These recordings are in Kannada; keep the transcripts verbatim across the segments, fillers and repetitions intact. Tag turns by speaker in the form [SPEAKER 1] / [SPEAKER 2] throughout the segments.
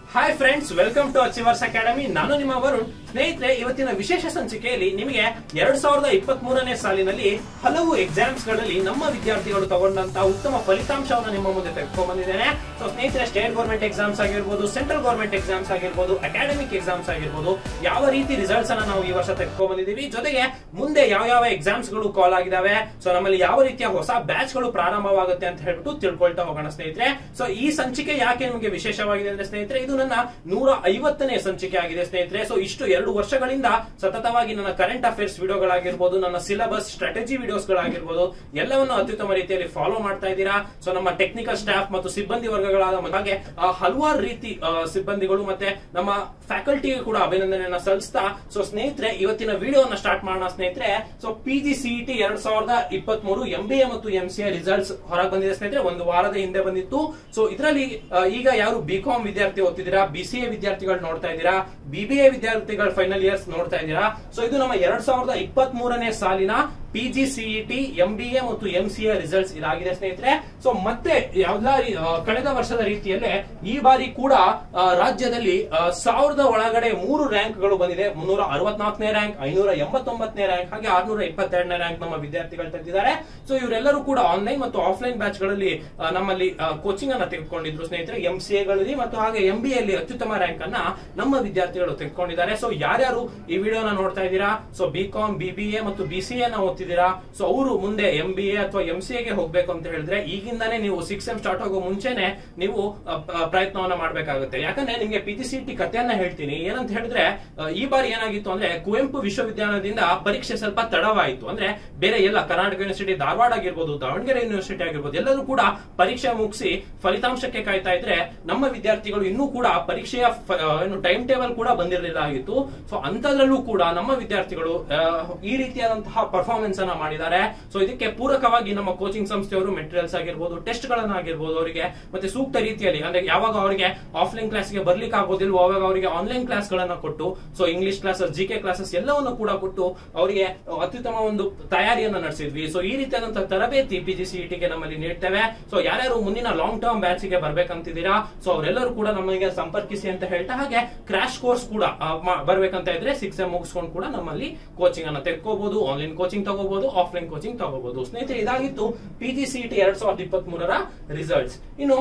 [SPEAKER 1] Hi friends, welcome to Achievers Academy. ನಾನು ನಿಮ್ಮ ವರುಣ್. ಸ್ನೇಹಿತರೆ, ಇವತ್ತಿನ ವಿಶೇಷ ಸಂಚಿಕೆಯಲ್ಲಿ ನಿಮಗೆ ಎರಡ್ ಸಾವಿರದ ಇಪ್ಪತ್ತ್ ಮೂರನೇ ಸಾಲಿನಲ್ಲಿ ಹಲವು ಎಕ್ಸಾಮ್ಸ್ ಗಳಲ್ಲಿ ನಮ್ಮ ವಿದ್ಯಾರ್ಥಿಗಳು ತಗೊಂಡಂತಹ ಉತ್ತಮ ಫಲಿತಾಂಶವನ್ನು ನಿಮ್ಮ ಮುಂದೆ ತೆಗೆದುಕೊಂಡು ಬಂದಿದ್ದೇನೆ. ಸೊ ಸ್ನೇಹಿತರೆ, ಸ್ಟೇಟ್ ಗೌರ್ಮೆಂಟ್ ಎಕ್ಸಾಮ್ಸ್ ಆಗಿರ್ಬೋದು, ಸೆಂಟ್ರಲ್ ಗೌರ್ಮೆಂಟ್ ಎಕ್ಸಾಮ್ಸ್ ಆಗಿರ್ಬೋದು, ಅಕಾಡೆಮಿಕ್ ಎಕ್ಸಾಮ್ಸ್ ಆಗಿರ್ಬೋದು, ಯಾವ ರೀತಿ ರಿಸಲ್ಟ್ಸ್ ಅನ್ನ ನಾವು ಈ ವರ್ಷ ತೆಗೆದುಕೊಂಡು ಬಂದಿದ್ದೀವಿ, ಜೊತೆಗೆ ಮುಂದೆ ಯಾವ ಯಾವ ಎಕ್ಸಾಮ್ಸ್ ಗಳು ಕಾಲ್ ಆಗಿದಾವೆ, ಸೊ ನಮ್ಮಲ್ಲಿ ಯಾವ ರೀತಿಯ ಹೊಸ ಬ್ಯಾಚ್ ಗಳು ಪ್ರಾರಂಭವಾಗುತ್ತೆ ಅಂತ ಹೇಳ್ಬಿಟ್ಟು ತಿಳ್ಕೊಳ್ತಾ ಹೋಗೋಣ ಸ್ನೇಹಿತರೆ. ಸೊ ಈ ಸಂಚಿಕೆ ಯಾಕೆ ನಿಮಗೆ ವಿಶೇಷವಾಗಿದೆ ಅಂದ್ರೆ ಸ್ನೇಹಿತರೆ, ಇದು ನನ್ನ ನೂರ ಐವತ್ತನೇ ಸಂಚಿಕೆ ಆಗಿದೆ ಸ್ನೇಹಿತರೆ. ಸೊ ಇಷ್ಟು ಎರಡು ವರ್ಷಗಳಿಂದ ಸತತವಾಗಿ ನನ್ನ ಕರೆಂಟ್ ಅಫೇರ್ಸ್ ವಿಡಿಯೋಗಳಾಗಿರ್ಬೋದು, ನನ್ನ ಸಿಲೆಬಸ್ ಸ್ಟ್ರಾಟಜಿ ವಿಡಿಯೋಸ್ ಗಳಾಗಿರ್ಬೋದು, ಎಲ್ಲವನ್ನು ಅತ್ಯುತ್ತಮ ರೀತಿಯಲ್ಲಿ ಫಾಲೋ ಮಾಡ್ತಾ ಇದ್ದೀರಾ. ಸೊ ನಮ್ಮ ಟೆಕ್ನಿಕಲ್ ಸ್ಟಾಫ್ ಮತ್ತು ಸಿಬ್ಬಂದಿ ವರ್ಗಗಳಾದ ಹಾಗೆ ಹಲವಾರು ರೀತಿ ಸಿಬ್ಬಂದಿಗಳು ಮತ್ತೆ ನಮ್ಮ ಫ್ಯಾಕಲ್ಟಿಗೆ ಕೂಡ ಅಭಿನಂದನೆಯನ್ನ ಸಲ್ಲಿಸ್ತಾ, ಸೊ ಸ್ನೇಹಿತರೆ ಇವತ್ತಿನ ವಿಡಿಯೋನ ಸ್ಟಾರ್ಟ್ ಮಾಡೋಣ ಸ್ನೇಹಿತರೆ. ಸೊ ಪಿಜಿ ಸಿಇಟಿ ಎರಡ್ ಸಾವಿರದ ಇಪ್ಪತ್ತ್ ಮೂರು ಎಂ ಬಿ ಎ ಮತ್ತು ಎಂ ಸಿ ಎ ರಿಸಲ್ಟ್ಸ್ ಹೊರಗೆ ಬಂದಿದೆ ಸ್ನೇಹಿತರೆ. ಒಂದು ವಾರದ ಹಿಂದೆ ಬಂದಿತ್ತು. ಸೊ ಇದರಲ್ಲಿ ಈಗ ಯಾರು ಬಿ ಕಾಮ್ ವಿದ್ಯಾರ್ಥಿ ಓದ್ತಿದ್ದೀರಾ, ಬಿ ಸಿ ಎ ವಿದ್ಯಾರ್ಥಿಗಳು ನೋಡ್ತಾ ಇದ್ದೀರಾ, ಬಿ ಬಿ ಎ ವಿದ್ಯಾರ್ಥಿಗಳು ಫೈನಲ್ ಇಯರ್ಸ್ ನೋಡ್ತಾ ಇದ್ದೀರಾ. ಸೊ ಇದು ನಮ್ಮ ಎರಡ್ ಸಾವಿರದ ಇಪ್ಪತ್ತ್ ಮೂರನೇ ಸಾಲಿನ PG CET M B A ಮತ್ತು ಎಂ ಸಿ ಎ ರಿಸಲ್ಟ್ಸ್ ಇದಾಗಿದೆ ಸ್ನೇಹಿತರೆ. ಸೊ ಮತ್ತೆ ಯಾವ್ದಾ ಕಳೆದ ವರ್ಷದ ರೀತಿಯಲ್ಲೇ ಈ ಬಾರಿ ಕೂಡ ರಾಜ್ಯದಲ್ಲಿ ಸಾವಿರದ ಒಳಗಡೆ ಮೂರು ರ್ಯಾಂಕ್ ಗಳು ಬಂದಿದೆ. ಮುನ್ನೂರ ಅರವತ್ನಾಲ್ಕನೇ ರ್ಯಾಂಕ್, ಐನೂರ ಎಂಬತ್ತೊಂಬತ್ತನೇ ರ್ಯಾಂಕ್, ಹಾಗೆ ಆರ್ನೂರ ಇಪ್ಪತ್ತೆರಡನೇ ರ್ಯಾಂಕ್ ನಮ್ಮ ವಿದ್ಯಾರ್ಥಿಗಳು ತೆಗೆದಿದ್ದಾರೆ. ಸೊ ಇವರೆಲ್ಲರೂ ಕೂಡ ಆನ್ಲೈನ್ ಮತ್ತು ಆಫ್ಲೈನ್ ಬ್ಯಾಚ್ ಗಳಲ್ಲಿ ನಮ್ಮಲ್ಲಿ ಕೋಚಿಂಗ್ ಅನ್ನ ತೆಗೆದುಕೊಂಡಿದ್ರು ಸ್ನೇಹಿತರೆ. ಎಂ ಸಿ ಎಗಳಲ್ಲಿ ಮತ್ತು ಹಾಗೆ ಎಂ ಬಿ ಎಲ್ಲಿ ಅತ್ಯುತ್ತಮ ರ್ಯಾಂಕ್ ಅನ್ನ ನಮ್ಮ ವಿದ್ಯಾರ್ಥಿಗಳು ತೆಗೆದುಕೊಂಡಿದ್ದಾರೆ. ಸೊ ಯಾರ್ಯಾರು ಈ ವಿಡಿಯೋನ ನೋಡ್ತಾ ಇದ್ದೀರಾ, so B com, B B A ಮತ್ತು ಬಿ ಸಿ ಎ ನ ಓದ್ತಿದ್ದೀರಾ, ಸೊ ಅವರು ಮುಂದೆ ಎಂ ಬಿ ಎ ಅಥವಾ ಎಂ ಸಿ ಎಗೆ ಹೋಗ್ಬೇಕು ಅಂತ ಹೇಳಿದ್ರೆ ಈಗಿಂದಾನೇ ನೀವು ಸಿಕ್ಸ್ ಎಂ ಸ್ಟಾರ್ಟ್ ಆಗೋ ಮುಂಚೆನೆ ನೀವು ಪ್ರಯತ್ನವನ್ನ ಮಾಡಬೇಕಾಗುತ್ತೆ. ಯಾಕಂದ್ರೆ ನಿಮ್ಗೆ ಪಿ ಜಿ ಸಿ ಟಿ ಕಥೆಯನ್ನ ಹೇಳ್ತೀನಿ. ಏನಂತ ಹೇಳಿದ್ರೆ, ಈ ಬಾರಿ ಏನಾಗಿತ್ತು ಅಂದ್ರೆ ಕುವೆಂಪು ವಿಶ್ವವಿದ್ಯಾಲಯದಿಂದ ಪರೀಕ್ಷೆ ಸ್ವಲ್ಪ ತಡವಾಯಿತು. ಅಂದ್ರೆ ಬೇರೆ ಎಲ್ಲ ಕರ್ನಾಟಕ ಯೂನಿವರ್ಸಿಟಿ ಧಾರವಾಡ ಆಗಿರ್ಬೋದು, ದಾವಣಗೆರೆ ಯೂನಿವರ್ಸಿಟಿ ಆಗಿರ್ಬೋದು, ಎಲ್ಲರೂ ಕೂಡ ಪರೀಕ್ಷೆ ಮುಗಿಸಿ ಫಲಿತಾಂಶಕ್ಕೆ ಕಾಯ್ತಾ ಇದ್ರೆ ನಮ್ಮ ವಿದ್ಯಾರ್ಥಿಗಳು ಇನ್ನೂ ಕೂಡ ಪರೀಕ್ಷೆಯ ಟೈಮ್ ಟೇಬಲ್ ಕೂಡ ಬಂದಿರಲಿಲ್ಲ ಆಗಿತ್ತು. ಸೊ ಅಂತದ್ರಲ್ಲೂ ಕೂಡ ನಮ್ಮ ವಿದ್ಯಾರ್ಥಿಗಳು ಈ ರೀತಿಯಾದಂತಹ ಪರ್ಫಾರ್ಮೆನ್ಸ್ ಅನ್ನ ಮಾಡಿದ್ದಾರೆ. ಸೊ ಇದಕ್ಕೆ ಪೂರಕವಾಗಿ ನಮ್ಮ ಕೋಚಿಂಗ್ ಸಂಸ್ಥೆಯವರು ಮೆಟೀರಿಯಲ್ಸ್ ಆಗಿರ್ಬೋದು, ಟೆಸ್ಟ್ ಗಳನ್ನ ಆಗಿರ್ಬೋದು ಅವರಿಗೆ ಮತ್ತೆ ಸೂಕ್ತ ರೀತಿಯಲ್ಲಿ, ಅಂದ್ರೆ ಯಾವಾಗ ಅವರಿಗೆ ಆಫ್ಲೈನ್ ಕ್ಲಾಸ್ ಗೆ ಬರ್ಲಿಕ್ಕೆ ಆಗೋದಿಲ್ವೋ ಅವಾಗ ಅವರಿಗೆ ಆನ್ಲೈನ್ ಕ್ಲಾಸ್ ಗಳನ್ನ ಕೊಟ್ಟು, so English classes, G K classes ಎಲ್ಲವನ್ನು ಕೂಡ ಕೊಟ್ಟು ಅವರಿಗೆ ಅತ್ಯುತ್ತಮ ಒಂದು ತಯಾರಿಯನ್ನ ನಡೆಸಿದ್ವಿ. ಸೊ ಈ ರೀತಿಯಾದಂತಹ ತರಬೇತಿ ಪಿ ಜಿ ಸಿಇಟಿಗೆ ನಮ್ಮಲ್ಲಿ ನೀಡ್ತೇವೆ. ಸೊ ಯಾರ್ಯಾರು ಮುಂದಿನ ಲಾಂಗ್ ಟರ್ಮ್ ಬ್ಯಾಚ್ ಗೆ ಬರ್ಬೇಕಂತಿದ್ದೀರಾ, ಸೊ ಅವರೆಲ್ಲರೂ ಕೂಡ ನಮಗೆ ಸಂಪರ್ಕಿಸಿ ಅಂತ ಹೇಳ್ತಾ, ಹಾಗೆ ಕ್ರಾಶ್ ಕೋರ್ಸ್ ಕೂಡ ಬರ್ಬೇಕಂತ ಇದ್ರೆ ಸಿಕ್ಸ್ ಎಂ ಮುಗಿಸ್ಕೊಂಡು ಕೂಡ ನಮ್ಮಲ್ಲಿ ಕೋಚಿಂಗ್ ಅನ್ನ ತೆಗೆದುಕೋಬಹುದು. ಆನ್ಲೈನ್ ಕೋಚಿಂಗ್ ತಗೋಬಹುದು, ಆಫ್ಲೈನ್ ಕೋಚಿಂಗ್ ತಗೋಬಹುದು ಸ್ನೇಹಿತರೆ. ಇದಾಗಿತ್ತು ಪಿ ಜಿ ಸಿಇಟಿ ಎರಡ್ ಸಾವಿರದ ಇಪ್ಪತ್ತ್ ಮೂರರ ರಿಸಲ್ಟ್ಸ್. ಇನ್ನು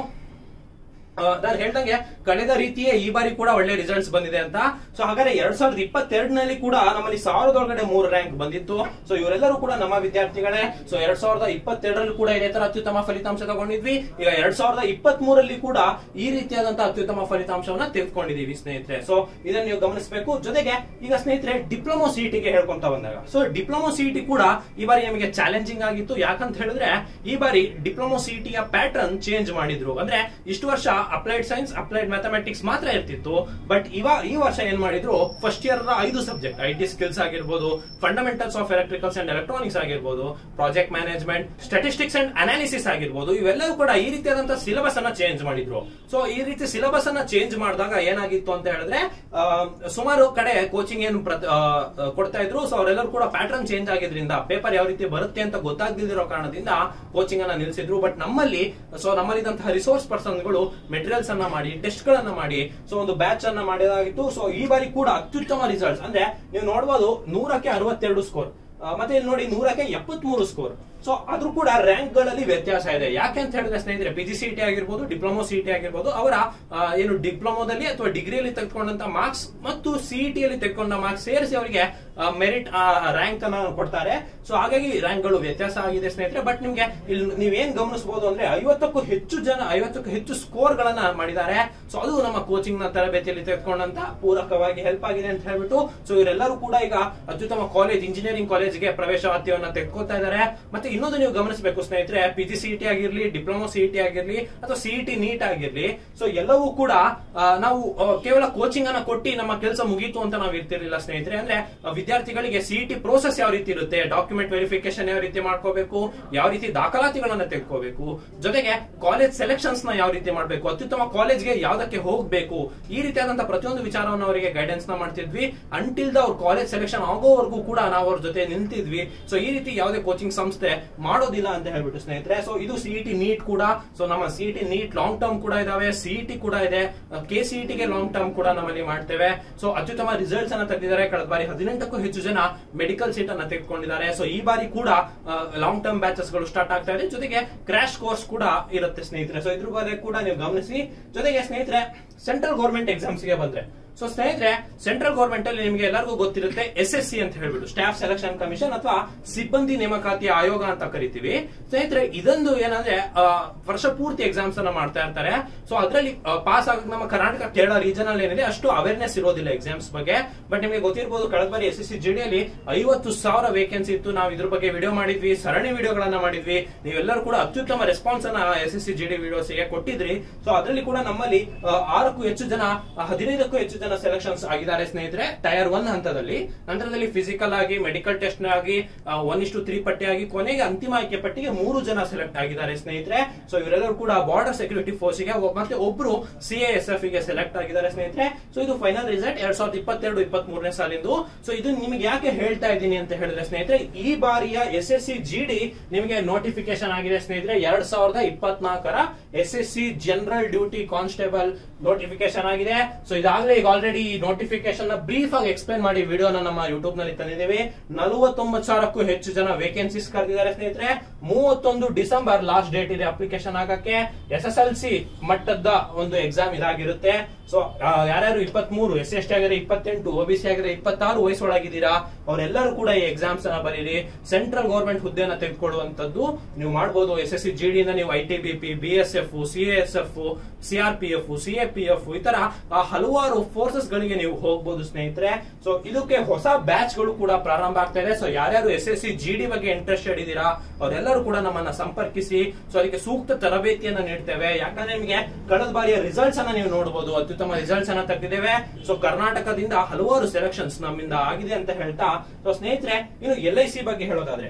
[SPEAKER 1] ನಾನು ಹೇಳ್ದಂಗೆ ಕಳೆದ ರೀತಿಯೇ ಈ ಬಾರಿ ಕೂಡ ಒಳ್ಳೆ ರಿಸಲ್ಟ್ಸ್ ಬಂದಿದೆ ಅಂತ. ಸೊ ಹಾಗಾದ್ರೆ ಎರಡ್ ಸಾವಿರದ ಇಪ್ಪತ್ತೆರಡನಲ್ಲಿ ಕೂಡ ನಮ್ಮಲ್ಲಿ ಸಾವಿರದೊಳಗಡೆ ಮೂರು ರ್ಯಾಂಕ್ ಬಂದಿತ್ತು. ಸೊ ಇವರೆಲ್ಲರೂ ಕೂಡ ನಮ್ಮ ವಿದ್ಯಾರ್ಥಿಗಳೇ. ಸೊ ಎರಡ್ ಸಾವಿರದ ಇಪ್ಪತ್ತೆರಡರಲ್ಲಿ ಕೂಡ ಇದೇ ತರ ಅತ್ಯುತ್ತಮ ಫಲಿತಾಂಶ ತಗೊಂಡಿದ್ವಿ. ಈಗ ಎರಡ್ ಸಾವಿರದ ಇಪ್ಪತ್ತ್ ಮೂರಲ್ಲಿ ಕೂಡ ಈ ರೀತಿಯಾದಂತಹ ಅತ್ಯುತ್ತಮ ಫಲಿತಾಂಶವನ್ನ ತೆಗೆದುಕೊಂಡಿದೀವಿ ಸ್ನೇಹಿತರೆ. ಸೊ ಇದನ್ನ ನೀವು ಗಮನಿಸಬೇಕು. ಜೊತೆಗೆ ಈಗ ಸ್ನೇಹಿತರೆ ಡಿಪ್ಲೊಮೊ ಸಿಇಟಿಗೆ ಹೇಳ್ಕೊಂತ ಬಂದಾಗ, ಸೊ ಡಿಪ್ಲೊಮೊ ಸಿಇಟಿ ಕೂಡ ಈ ಬಾರಿ ನಮಗೆ ಚಾಲೆಂಜಿಂಗ್ ಆಗಿತ್ತು. ಯಾಕಂತ ಹೇಳಿದ್ರೆ ಈ ಬಾರಿ ಡಿಪ್ಲೊಮೊ ಸಿಇಟಿಯ ಪ್ಯಾಟರ್ನ್ ಚೇಂಜ್ ಮಾಡಿದ್ರು. ಅಂದ್ರೆ ಇಷ್ಟು ವರ್ಷ ಅಪ್ಲೈಡ್ ಸೈನ್ಸ್, ಅಪ್ಲೈಡ್ ಮ್ಯಾಥಮೆಟಿಕ್ಸ್ ಮಾತ್ರ ಇರ್ತಿತ್ತು. ಬಟ್ ಇವಾಗ ಈ ವರ್ಷ ಏನ್ ಮಾಡಿದ್ರು, ಫಸ್ಟ್ ಇಯರ್ ಐದು ಸಬ್ಜೆಕ್ಟ್, ಐ ಟಿ ಸ್ಕಿಲ್ಸ್ ಆಗಿರ್ಬೋದು, fundamentals of electricals and electronics ಆಗಿರ್ಬೋದು, project management, statistics and analysis ಆಗಿರ್ಬೋದು, ಇವೆಲ್ಲವೂ ಕೂಡ ಈ ರೀತಿಯಾದಂತಹ ಸಿಲೆಬಸ್ ಅನ್ನ ಚೇಂಜ್ ಮಾಡಿದ್ರು. ಸೊ ಈ ರೀತಿ ಸಿಲೆಬಸ್ ಅನ್ನ ಚೇಂಜ್ ಮಾಡಿದಾಗ ಏನಾಗಿತ್ತು ಅಂತ ಹೇಳಿದ್ರೆ, ಸುಮಾರು ಕಡೆ ಕೋಚಿಂಗ್ ಏನು ಕೊಡ್ತಾ ಇದ್ರು. ಸೊ ಅವರೆಲ್ಲರೂ ಕೂಡ ಪ್ಯಾಟರ್ನ್ ಚೇಂಜ್ ಆಗಿದ್ರಿಂದ ಪೇಪರ್ ಯಾವ ರೀತಿ ಬರುತ್ತೆ ಅಂತ ಗೊತ್ತಾಗದಿರೋ ಕಾರಣದಿಂದ ಕೋಚಿಂಗ್ ಅನ್ನ ನಿಲ್ಲಿಸಿದ್ರು. ಬಟ್ ನಮ್ಮಲ್ಲಿ ಸೊ ನಮ್ಮಲ್ಲಿದ್ದಂತಹ ರಿಸೋರ್ಸ್ ಪರ್ಸನ್ಗಳು ಮೆಟೀರಿಯಲ್ಸ್ ಅನ್ನ ಮಾಡಿ, ಟೆಸ್ಟ್ ಗಳನ್ನ ಮಾಡಿ, ಸೊ ಒಂದು ಬ್ಯಾಚ್ ಅನ್ನ ಮಾಡಿದಾಗಿತ್ತು. ಸೊ ಈ ಬಾರಿ ಕೂಡ ಅತ್ಯುತ್ತಮ ರಿಸಲ್ಟ್ಸ್, ಅಂದ್ರೆ ನೀವು ನೋಡಬಹುದು ನೂರಕ್ಕೆ ಅರವತ್ತೆರಡು ಸ್ಕೋರ್, ಮತ್ತೆ ಇಲ್ಲಿ ನೋಡಿ ನೂರಕ್ಕೆ ಎಪ್ಪತ್ತ್ ಮೂರು ಸ್ಕೋರ್. ಸೊ ಆದ್ರೂ ಕೂಡ ರ್ಯಾಂಕ್ ಗಳಲ್ಲಿ ವ್ಯತ್ಯಾಸ ಇದೆ. ಯಾಕೆ ಅಂತ ಹೇಳಿದ್ರೆ ಸ್ನೇಹಿತರೆ, ಪಿ ಜಿ ಸಿಇಟಿ ಆಗಿರ್ಬೋದು, ಡಿಪ್ಲೊಮೊ ಸಿಇಟಿ ಆಗಿರ್ಬೋದು, ಅವರ ಏನು ಡಿಪ್ಲೊಮೋದಲ್ಲಿ ಅಥವಾ ಡಿಗ್ರಿಯಲ್ಲಿ ತೆಗೆದುಕೊಂಡಂತ ಮಾರ್ಕ್ಸ್ ಮತ್ತು ಸಿಇಟಿಯಲ್ಲಿ ತೆಗೆದುಕೊಂಡ ಮಾರ್ಕ್ಸ್ ಸೇರಿಸಿ ಅವರಿಗೆ ಮೆರಿಟ್ ರ್ಯಾಂಕ್ ಅನ್ನ ಕೊಡ್ತಾರೆ. ಸೊ ಹಾಗಾಗಿ ರ್ಯಾಂಕ್ ಗಳು ವ್ಯತ್ಯಾಸ ಆಗಿದೆ ಸ್ನೇಹಿತರೆ. ಬಟ್ ನಿಮ್ಗೆ ಇಲ್ಲಿ ನೀವೇನ್ ಗಮನಿಸಬಹುದು ಅಂದ್ರೆ ಐವತ್ತಕ್ಕೂ ಹೆಚ್ಚು ಜನ ಐವತ್ತಕ್ಕೂ ಹೆಚ್ಚು ಸ್ಕೋರ್ ಗಳನ್ನ ಮಾಡಿದ್ದಾರೆ. ಸೊ ಅದು ನಮ್ಮ ಕೋಚಿಂಗ್ ನ ತರಬೇತಿಯಲ್ಲಿ ತೆಗೆದುಕೊಂಡಂತ ಪೂರಕವಾಗಿ ಹೆಲ್ಪ್ ಆಗಿದೆ ಅಂತ ಹೇಳ್ಬಿಟ್ಟು, ಸೊ ಇವರೆಲ್ಲರೂ ಕೂಡ ಈಗ ಅತ್ಯುತ್ತಮ ಕಾಲೇಜ್, ಇಂಜಿನಿಯರಿಂಗ್ ಕಾಲೇಜ್ಗೆ ಪ್ರವೇಶಾತಿಯನ್ನ ತೆಗೆದುಕೊಳ್ತಾ ಇದ್ದಾರೆ. ಮತ್ತೆ ಇನ್ನೊಂದು ನೀವು ಗಮನಿಸಬೇಕು ಸ್ನೇಹಿತರೆ, ಪಿ ಜಿ ಸಿಇಟಿ ಆಗಿರ್ಲಿ, ಡಿಪ್ಲೊಮೊ ಸಿಇಟಿ ಆಗಿರ್ಲಿ ಅಥವಾ ಸಿಇಟಿ ನೀಟ್ ಆಗಿರ್ಲಿ, ಸೊ ಎಲ್ಲವೂ ಕೂಡ ನಾವು ಕೇವಲ ಕೋಚಿಂಗ್ ಅನ್ನ ಕೊಟ್ಟು ನಮ್ಮ ಕೆಲಸ ಮುಗೀತು ಅಂತ ನಾವು ಇರ್ತಿರ್ಲಿಲ್ಲ ಸ್ನೇಹಿತರೆ. ಅಂದ್ರೆ ವಿದ್ಯಾರ್ಥಿಗಳಿಗೆ ಸಿಇಟಿ ಪ್ರೋಸೆಸ್ ಯಾವ ರೀತಿ ಇರುತ್ತೆ, ಡಾಕ್ಯುಮೆಂಟ್ ವೆರಿಫಿಕೇಶನ್ ಯಾವ ರೀತಿ ಮಾಡ್ಕೋಬೇಕು, ಯಾವ ರೀತಿ ದಾಖಲಾತಿಗಳನ್ನ ತೆಗೆದುಕೋಬೇಕು, ಜೊತೆಗೆ ಕಾಲೇಜ್ ಸೆಲೆಕ್ಷನ್ಸ್ ನ ಯಾವ ರೀತಿ ಮಾಡಬೇಕು, ಅತ್ಯುತ್ತಮ ಕಾಲೇಜ್ಗೆ ಯಾವ್ದಕ್ಕೆ ಹೋಗ್ಬೇಕು, ಈ ರೀತಿಯಾದಂತಹ ಪ್ರತಿಯೊಂದು ವಿಚಾರವನ್ನು ಅವರಿಗೆ ಗೈಡೆನ್ಸ್ ನ ಮಾಡ್ತಿದ್ವಿ. ಅಂಟಿಲ್ ದ ಅವ್ರ ಕಾಲೇಜ್ ಸೆಲೆಕ್ಷನ್ ಆಗೋವರೆಗೂ ಕೂಡ ನಾವು ಅವ್ರ ಜೊತೆ ನಿಂತಿದ್ವಿ. ಸೊ ಈ ರೀತಿ ಯಾವುದೇ ಕೋಚಿಂಗ್ ಸಂಸ್ಥೆ ಮಾಡೋದಿಲ್ಲ ಅಂತ ಹೇಳ್ಬಿಟ್ಟು ಸ್ನೇಹಿತರೆ. ಸೊ ಇದು ಸಿಇಟಿ ನೀಟ್ ಕೂಡ. ಸೊ ನಮ್ಮ ಸಿಇಟಿ ನೀಟ್ ಲಾಂಗ್ ಟರ್ಮ್ ಕೂಡ ಇದಾವೆ, ಸಿಇಟಿ ಕೂಡ ಇದೆ, ಕೆ ಸಿಇಟಿಗೆ ಲಾಂಗ್ ಟರ್ಮ್ ಕೂಡ ನಮ್ಮಲ್ಲಿ ಮಾಡ್ತೇವೆ. ಸೊ ಅತ್ಯುತ್ತಮ ರಿಸಲ್ಟ್ಸ್ ಅನ್ನ ತೆಗೆದಿದ್ದಾರೆ. ಕಳೆದ ಬಾರಿ ಹದಿನೆಂಟಕ್ಕೂ ಹೆಚ್ಚು ಜನ ಮೆಡಿಕಲ್ ಸೀಟ್ ಅನ್ನ ತೆಗೆದುಕೊಂಡಿದ್ದಾರೆ. ಸೊ ಈ ಬಾರಿ ಕೂಡ ಲಾಂಗ್ ಟರ್ಮ್ ಬ್ಯಾಚಸ್ ಗಳು ಸ್ಟಾರ್ಟ್ ಆಗ್ತಾ ಇದೆ, ಜೊತೆಗೆ ಕ್ರಾಶ್ ಕೋರ್ಸ್ ಕೂಡ ಇರುತ್ತೆ ಸ್ನೇಹಿತರೆ. ಸೊ ಇದ್ರ ಬಗ್ಗೆ ಕೂಡ ನೀವು ಗಮನಿಸಿ. ಜೊತೆಗೆ ಸ್ನೇಹಿತರೆ ಸೆಂಟ್ರಲ್ ಗೌರ್ಮೆಂಟ್ ಎಕ್ಸಾಮ್ಸ್ ಗೆ ಬಂದ್ರೆ, ಸೊ ಸ್ನೇಹಿತರೆ ಸೆಂಟ್ರಲ್ ಗೌರ್ಮೆಂಟ್ ಅಲ್ಲಿ ನಿಮಗೆ ಎಲ್ಲರಿಗೂ ಗೊತ್ತಿರುತ್ತೆ ಎಸ್ ಎಸ್ ಸಿ ಅಂತ ಹೇಳ್ಬಿಟ್ಟು ಸ್ಟಾಫ್ ಸೆಲೆಕ್ಷನ್ ಕಮಿಷನ್ ಅಥವಾ ಸಿಬ್ಬಂದಿ ನೇಮಕಾತಿ ಆಯೋಗ ಅಂತ ಕರಿತೀವಿ ಸ್ನೇಹಿತರೆ. ಇದೊಂದು ಏನಂದ್ರೆ ವರ್ಷ ಪೂರ್ತಿ ಎಕ್ಸಾಮ್ಸ್ ಅನ್ನ ಮಾಡ್ತಾ ಇರ್ತಾರೆ. ಸೊ ಅದರಲ್ಲಿ ಪಾಸ್ ಆಗಕ್ಕೆ ನಮ್ಮ ಕರ್ನಾಟಕ ಕೇರಳ ರೀಜನ್ ಅಲ್ಲಿ ಏನಿದೆ ಅಷ್ಟು ಅವೇರ್ನೆಸ್ ಇರೋದಿಲ್ಲ ಎಕ್ಸಾಮ್ಸ್ ಬಗ್ಗೆ. ಬಟ್ ನಿಮಗೆ ಗೊತ್ತಿರಬಹುದು ಕಳೆದ ಬಾರಿ ಎಸ್ ಎಸ್ ಸಿ ಜಿಡಿಯಲ್ಲಿ ಐವತ್ತು ಸಾವಿರ ವೇಕೆನ್ಸಿ ಇತ್ತು. ನಾವು ಇದ್ರ ಬಗ್ಗೆ ವಿಡಿಯೋ ಮಾಡಿದ್ವಿ, ಸರಣಿ ವಿಡಿಯೋಗಳನ್ನ ಮಾಡಿದ್ವಿ. ನೀವೆಲ್ಲರೂ ಕೂಡ ಅತ್ಯುತ್ತಮ ರೆಸ್ಪಾನ್ಸ್ ಅನ್ನ S S C GD videos ಗೆ ಕೊಟ್ಟಿದ್ರಿ. ಸೊ ಅದರಲ್ಲಿ ಕೂಡ ನಮ್ಮಲ್ಲಿ ಆರಕ್ಕೂ ಹೆಚ್ಚು ಜನ, ಹದಿನೈದಕ್ಕೂ ಹೆಚ್ಚು ಜನ ಸೆಲೆಕ್ಷನ್ಸ್ ಆಗಿದ್ದಾರೆ ಸ್ನೇಹಿತರೆ ಟೈರ್ ಒನ್ ಹಂತದಲ್ಲಿ. ನಂತರದಲ್ಲಿ ಫಿಸಿಕಲ್ ಆಗಿ, ಮೆಡಿಕಲ್ ಟೆಸ್ಟ್ ಆಗಿ, ಒನ್ ಇಷ್ಟು ತ್ರೀ ಪಟ್ಟಿಯಾಗಿ, ಕೊನೆಗೆ ಅಂತಿಮ ಆಯ್ಕೆ ಪಟ್ಟಿಗೆ ಮೂರು ಜನ ಸೆಲೆಕ್ಟ್ ಆಗಿದ್ದಾರೆ ಸ್ನೇಹಿತರೆ. ಸೊ ಇವರೆಲ್ಲರೂ ಕೂಡ ಬಾರ್ಡರ್ ಸೆಕ್ಯೂರಿಟಿ ಫೋರ್ಸ್ ಗೆ ಮತ್ತೆ ಒಬ್ರು ಸಿ ಎ ಎಸ್ ಎಫ್ ಗೆ ಸೆಲೆಕ್ಟ್ ಆಗಿದ್ದಾರೆ ಸ್ನೇಹಿತರೆ. ಸೊ ಇದು ಫೈನಲ್ ರಿಸಲ್ಟ್ ಎರಡ್ ಸಾವಿರದ ಇಪ್ಪತ್ತೆರಡು ಇಪ್ಪತ್ತ್ ಮೂರನೇ ಸಾಲಿಂದು. ಸೊ ಇದು ನಿಮಗೆ ಯಾಕೆ ಹೇಳ್ತಾ ಇದ್ದೀನಿ ಅಂತ ಹೇಳಿದ್ರೆ ಸ್ನೇಹಿತರೆ, ಈ ಬಾರಿಯ ಎಸ್ ಎಸ್ ಸಿ ಜಿಡಿ ನಿಮಗೆ ನೋಟಿಫಿಕೇಶನ್ ಆಗಿದೆ ಸ್ನೇಹಿತರೆ. ಎರಡ್ ಸಾವಿರದ ಇಪ್ಪತ್ನಾಲ್ಕರ S S C general duty constable notification ಆಗಿದೆ. ಸೊ ಇದಾಗಲೇ ಈಗ ಆಲ್ರೆಡಿ ನೋಟಿಫಿಕೇಶನ್ ನ ಬ್ರೀಫ್ ಆಗಿ ಎಕ್ಸ್ಪ್ಲೇನ್ ಮಾಡಿ ವಿಡಿಯೋನ ನಮ್ಮ ಯೂಟ್ಯೂಬ್ ನಲ್ಲಿ ತಂದಿದ್ದೇವೆ. ನಲವತ್ತೊಂಬತ್ತು ಸಾವಿರಕ್ಕೂ ಹೆಚ್ಚು ಜನ ವೇಕೆನ್ಸೀಸ್ ಕರೆದಿದ್ದಾರೆ ಸ್ನೇಹಿತರೆ. ಮೂವತ್ತೊಂದು ಡಿಸೆಂಬರ್ ಲಾಸ್ಟ್ ಡೇಟ್ ಇದೆ ಅಪ್ಲಿಕೇಶನ್ ಆಗಕ್ಕೆ. ಎಸ್ ಎಸ್ ಎಲ್ ಸಿ ಮಟ್ಟದ ಒಂದು ಎಕ್ಸಾಮ್ ಇದಾಗಿರುತ್ತೆ. ಸೊ ಯಾರ್ಯಾರು ಇಪ್ಪತ್ತ್ ಮೂರು ಎಸ್ ಎಸ್ ಟಿ ಆಗಿದ್ರೆ ಇಪ್ಪತ್ತೆಂಟು, ಒಬಿಸಿ ಆಗಿದ್ರೆ ಇಪ್ಪತ್ತಾರು ವಯಸ್ಸೊಳಗಿದ್ದೀರಾ ಅವರೆಲ್ಲರೂ ಕೂಡ ಈ ಎಕ್ಸಾಮ್ಸ್ ಅನ್ನ ಬರೀರಿ. ಸೆಂಟ್ರಲ್ ಗೌರ್ಮೆಂಟ್ ಹುದ್ದೆನ ತೆಗೆದುಕೊಳ್ಳುವಂತದ್ದು ನೀವು ಮಾಡಬಹುದು. ಎಸ್ ಎಸ್ ಸಿ ಜಿಡಿ ಇಂದ ನೀವು I T B P, B S F, C S F, C R P F, C A P F ಈ ತರ ಹಲವಾರು ಫೋರ್ಸಸ್ ಗಳಿಗೆ ನೀವು ಹೋಗಬಹುದು ಸ್ನೇಹಿತರೆ. ಸೊ ಇದಕ್ಕೆ ಹೊಸ ಬ್ಯಾಚ್ ಗಳು ಕೂಡ ಪ್ರಾರಂಭ ಆಗ್ತಾ ಇದೆ. ಸೊ ಯಾರ್ಯಾರು ಎಸ್ ಎಸ್ ಸಿ ಜಿಡಿ ಬಗ್ಗೆ ಇಂಟ್ರೆಸ್ಟೆಡ್ ಇದ್ದೀರಾ ಅವರೆಲ್ಲರೂ ಕೂಡ ನಮ್ಮನ್ನ ಸಂಪರ್ಕಿಸಿ. ಸೊ ಅದಕ್ಕೆ ಸೂಕ್ತ ತರಬೇತಿಯನ್ನ ನೀಡ್ತೇವೆ. ಯಾಕಂದ್ರೆ ನಿಮಗೆ ಕಳೆದ ಬಾರಿಯ ರಿಸಲ್ಟ್ಸ್ ಅನ್ನ ನೀವು ನೋಡಬಹುದು, ಅತ್ಯುತ್ತಮ ರಿಸಲ್ಟ್ಸ್ ಅನ್ನ ತೆಗೆದಿದ್ದೇವೆ. ಸೊ ಕರ್ನಾಟಕದಿಂದ ಹಲವಾರು ಸೆಲೆಕ್ಷನ್ಸ್ ನಮ್ಮಿಂದ ಆಗಿದೆ ಅಂತ ಹೇಳ್ತಾ, ಸೊ ಸ್ನೇಹಿತರೆ ಇನ್ನು ಎಲ್ ಐ ಸಿ ಬಗ್ಗೆ ಹೇಳೋದಾದ್ರೆ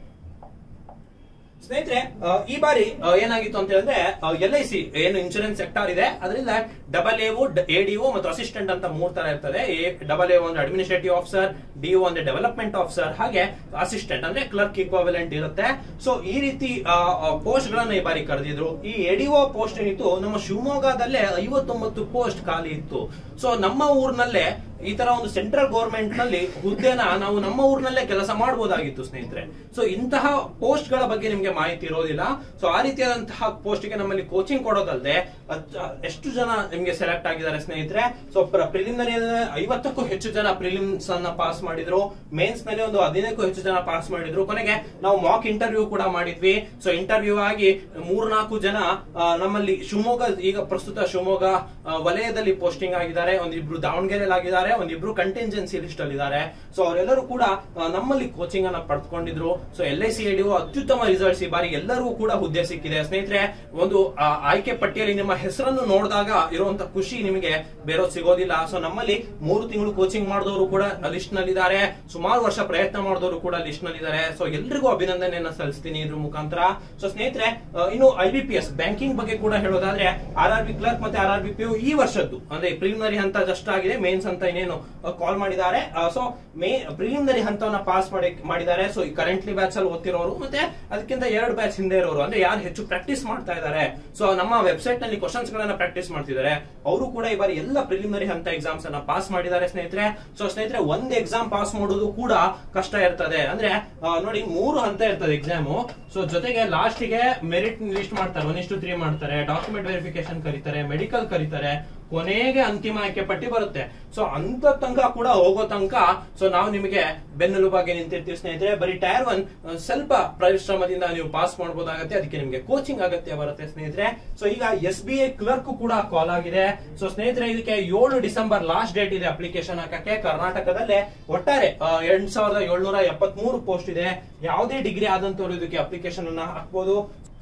[SPEAKER 1] ಸ್ನೇಹಿತರೆ ಈ ಬಾರಿ ಏನಾಗಿತ್ತು ಅಂತ ಹೇಳಿದ್ರೆ, ಎಲ್ ಐ ಸಿ ಏನು ಇನ್ಶೂರೆನ್ಸ್ ಸೆಕ್ಟರ್ ಇದೆ ಅದರಿಂದ ಡಬಲ್ ಎ ಎಡಿಒ ಮತ್ತು ಅಸಿಸ್ಟೆಂಟ್ ಅಂತ ಮೂರ್ ತರ ಇರ್ತದೆ. ಡಬಲ್ ಎ ಅಂದ್ರೆ ಅಡ್ಮಿನಿಸ್ಟ್ರೇಟಿವ್ ಆಫೀಸರ್, ಡಿಒ ಅಂದ್ರೆ ಡೆವಲಪ್ಮೆಂಟ್ ಆಫೀಸರ್, ಹಾಗೆ ಅಸಿಸ್ಟೆಂಟ್ ಅಂದ್ರೆ ಕ್ಲರ್ಕ್ ಇಕ್ವಾವೆಲೆಂಟ್ ಇರುತ್ತೆ. ಸೊ ಈ ರೀತಿ ಪೋಸ್ಟ್ ಗಳನ್ನ ಈ ಬಾರಿ ಕರೆದಿದ್ರು. ಈ ಎಡಿಒ ಪೋಸ್ಟ್ ಏನಿತ್ತು ನಮ್ಮ ಶಿವಮೊಗ್ಗದಲ್ಲೇ ಐವತ್ತೊಂಬತ್ತು ಪೋಸ್ಟ್ ಖಾಲಿ ಇತ್ತು. ಸೊ ನಮ್ಮ ಊರಿನಲ್ಲೇ ಈ ತರ ಒಂದು ಸೆಂಟ್ರಲ್ ಗೌರ್ಮೆಂಟ್ ನಲ್ಲಿ ಹುದ್ದೆನ ನಾವು ನಮ್ಮ ಊರಿನಲ್ಲೇ ಕೆಲಸ ಮಾಡಬಹುದಾಗಿತ್ತು ಸ್ನೇಹಿತರೆ. ಸೊ ಇಂತಹ ಪೋಸ್ಟ್ ಗಳ ಬಗ್ಗೆ ನಿಮ್ಗೆ ಮಾಹಿತಿ ಇರೋದಿಲ್ಲ. ಸೊ ಆ ರೀತಿಯಾದಂತಹ ಪೋಸ್ಟ್ ಗೆ ನಮ್ಮಲ್ಲಿ ಕೋಚಿಂಗ್ ಕೊಡೋದಲ್ಲದೆ ಎಷ್ಟು ಜನ ನಿಮ್ಗೆ ಸೆಲೆಕ್ಟ್ ಆಗಿದ್ದಾರೆ ಸ್ನೇಹಿತರೆ. ಸೊ ಪ್ರಿಲಿಮಿನರಿ ಐವತ್ತಕ್ಕೂ ಹೆಚ್ಚು ಜನ ಪ್ರಿಲಿಮ್ಸ್ ಅನ್ನ ಪಾಸ್ ಮಾಡಿದ್ರು. ಮೇನ್ಸ್ ನಲ್ಲಿ ಒಂದು ಹದಿನೈದಕ್ಕೂ ಹೆಚ್ಚು ಜನ ಪಾಸ್ ಮಾಡಿದ್ರು. ಕೊನೆಗೆ ನಾವು ಮಾಕ್ ಇಂಟರ್ವ್ಯೂ ಕೂಡ ಮಾಡಿದ್ವಿ. ಸೊ ಇಂಟರ್ವ್ಯೂ ಆಗಿ ಮೂರ್ನಾಲ್ಕು ಜನ ನಮ್ಮಲ್ಲಿ ಶಿವಮೊಗ್ಗ, ಈಗ ಪ್ರಸ್ತುತ ಶಿವಮೊಗ್ಗ ವಲಯದಲ್ಲಿ ಪೋಸ್ಟಿಂಗ್ ಆಗಿದ್ದಾರೆ. ಒಂದಿಬ್ರು ದಾವಣಗೆರೆಯಲ್ಲಿ ಆಗಿದ್ದಾರೆ, ಒಂದಿಬ್ರು ಕಂಟಿಂಜೆನ್ಸಿ ಲಿಸ್ಟ್ ಅಲ್ಲಿ ಇದ್ದಾರೆ. ಸೊ ಅವರೆಲ್ಲರೂ ಕೂಡ ನಮ್ಮಲ್ಲಿ ಕೋಚಿಂಗ್ ಅನ್ನ ಪಡೆದುಕೊಂಡಿದ್ರು. So L I C ADO ಅತ್ಯುತ್ತಮ ರಿಸಲ್ಟ್ಸ್ ಈ ಬಾರಿ ಎಲ್ಲರಿಗೂ ಕೂಡ ಹುದ್ದೆ ಸಿಕ್ಕಿದೆ ಸ್ನೇಹಿತರೆ. ಒಂದು ಆಯ್ಕೆ ಪಟ್ಟಿಯಲ್ಲಿ ನಿಮ್ಮ ಹೆಸರನ್ನು ನೋಡಿದಾಗ ಇರುವಂತ ಖುಷಿ ನಿಮಗೆ ಬೇರೆ ಸಿಗೋದಿಲ್ಲ. ಸೊ ನಮ್ಮಲ್ಲಿ ಮೂರು ತಿಂಗಳು ಕೋಚಿಂಗ್ ಮಾಡಿದವರು ಕೂಡ ಲಿಸ್ಟ್ ನಲ್ಲಿದ್ದಾರೆ, ಸುಮಾರು ವರ್ಷ ಪ್ರಯತ್ನ ಮಾಡಿದವರು ಕೂಡ ಲಿಸ್ಟ್ ನಲ್ಲಿದ್ದಾರೆ. ಸೊ ಎಲ್ರಿಗೂ ಅಭಿನಂದನೆಯನ್ನ ಸಲ್ಲಿಸ್ತೀನಿ ಇದ್ರ ಮುಖಾಂತರ. ಸೊ ಸ್ನೇಹಿತರೆ ಇನ್ನು I B P S banking ಬಗ್ಗೆ ಕೂಡ ಹೇಳೋದಾದ್ರೆ ಆರ್ ಆರ್ ಬಿ ಕ್ಲರ್ಕ್ ಮತ್ತೆ ಆರ್ ಆರ್ ಬಿ ಪಿ ಈ ವರ್ಷದ್ದು ಅಂದ್ರೆ ಪ್ರಿಲಿಮಿನರಿ ಹಂತ ಜಸ್ಟ್ ಆಗಿದೆ, ಮೇನ್ಸ್ ಅಂತ ಇನ್ನೇನು ಕಾಲ್ ಮಾಡಿದ್ದಾರೆ. ಸೊ ಮೇ ಪ್ರಿಲಿಮಿನರಿ ಹಂತವನ್ನ ಪಾಸ್ ಮಾಡಿ ಮಾಡಿದ್ದಾರೆ. ಸೊ ಕರೆಂಟ್ಲಿ ಬ್ಯಾಚ್ ಅಲ್ಲಿ ಓದ್ತಿರೋರು ಮತ್ತೆ ಅದಕ್ಕಿಂತ ಎರಡು ಬ್ಯಾಚ್ ಹಿಂದೆ ಇರೋರು ಅಂದ್ರೆ ಯಾರು ಹೆಚ್ಚು ಪ್ರಾಕ್ಟೀಸ್ ಮಾಡ್ತಾ ಇದ್ದಾರೆ, ಸೊ ನಮ್ಮ ವೆಬ್ಸೈಟ್ ನಲ್ಲಿ ಕ್ವಶನ್ಸ್ ಗಳನ್ನ ಪ್ರಾಕ್ಟೀಸ್ ಮಾಡ್ತಿದ್ದಾರೆ, ಅವರು ಕೂಡ ಈ ಬಾರಿ ಎಲ್ಲ ಪ್ರಿಲಿಮಿನರಿ ಹಂತ ಎಕ್ಸಾಮ್ಸ್ ಅನ್ನ ಪಾಸ್ ಮಾಡಿದ್ದಾರೆ ಸ್ನೇಹಿತರೆ. ಸೊ ಸ್ನೇಹಿತರೆ ಒಂದ್ ಎಕ್ಸಾಮ್ ಪಾಸ್ ಮಾಡೋದು ಕೂಡ ಕಷ್ಟ ಇರ್ತದೆ. ಅಂದ್ರೆ ನೋಡಿ ಮೂರು ಹಂತ ಇರ್ತದೆ ಎಕ್ಸಾಮ್. ಸೊ ಜೊತೆಗೆ ಲಾಸ್ಟ್ ಗೆ ಮೆರಿಟ್ ಲಿಸ್ಟ್ ಮಾಡ್ತಾರೆ, ಒನ್ ಇಷ್ಟು ತ್ರೀ ಮಾಡ್ತಾರೆ, ಡಾಕ್ಯುಮೆಂಟ್ ವೆರಿಫಿಕೇಶನ್ ಕರೀತಾರೆ, ಮೆಡಿಕಲ್ ಕರೀತಾರೆ, ಕೊನೆಗೆ ಅಂತಿಮ ಆಯ್ಕೆ ಪಟ್ಟಿ ಬರುತ್ತೆ. ಸೊ ಅಂತ ತನಕ ಕೂಡ ಹೋಗೋ ತನಕ ಸೊ ನಾವು ನಿಮಗೆ ಬೆನ್ನೆಲುಬಾಗಿ ನಿಂತಿರ್ತೀವಿ ಸ್ನೇಹಿತರೆ. ಬರೀ ಟೈರ್ ಒನ್ ಸ್ವಲ್ಪ ಪರಿಶ್ರಮದಿಂದ ನೀವು ಪಾಸ್ ಮಾಡಬಹುದಾಗತ್ತೆ, ಅದಕ್ಕೆ ನಿಮಗೆ ಕೋಚಿಂಗ್ ಅಗತ್ಯ ಬರುತ್ತೆ ಸ್ನೇಹಿತರೆ. ಸೊ ಈಗ ಎಸ್ ಬಿ ಐ ಕ್ಲರ್ಕ್ ಕೂಡ ಕಾಲ್ ಆಗಿದೆ. ಸೊ ಸ್ನೇಹಿತರೆ ಇದಕ್ಕೆ ಏಳು ಡಿಸೆಂಬರ್ ಲಾಸ್ಟ್ ಡೇಟ್ ಇದೆ ಅಪ್ಲಿಕೇಶನ್ ಹಾಕಕ್ಕೆ. ಕರ್ನಾಟಕದಲ್ಲೇ ಒಟ್ಟಾರೆ ಎಂಟು ಸಾವಿರದ ಏಳ್ನೂರ ಎಪ್ಪತ್ತ್ ಮೂರು ಪೋಸ್ಟ್ ಇದೆ. ಯಾವುದೇ ಡಿಗ್ರಿ ಆದಂತವ್ರು ಇದಕ್ಕೆ ಅಪ್ಲಿಕೇಶನ್ ಅನ್ನ ಹಾಕಬಹುದು.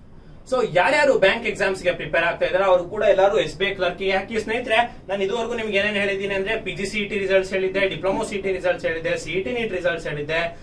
[SPEAKER 1] ಸೊ ಯಾರ್ಯಾರು ಬ್ಯಾಂಕ್ ಎಕ್ಸಾಮ್ಸ್ ಗೆ ಪ್ರಿಪೇರ್ ಆಗ್ತಾ ಇದಾರೆ ಅವರು ಕೂಡ ಎಲ್ಲರೂ ಎಸ್ ಬಿ ಐ ಕ್ಲರ್ಕ್ ಗೆ ಹಾಕಿ ಸ್ನೇಹಿತರೆ. ನಾನು ಇದುವರೆಗೂ ನಿಮ್ಗೆ ಏನೇನು ಹೇಳಿದ್ದೀನಿ ಅಂದ್ರೆ P G C T results ಹೇಳಿದ್ದೆ, ಡಿಪ್ಲೊಮಾ ಸಿ ಟಿ ರಿಸಲ್ಟ್ಸ್ ಹೇಳಿದ್ದೆ, ಸಿ ಟಿ ನೀಟ್ ರಿಸಲ್ಟ್ಸ್ ಹೇಳಿದ್ದೆ,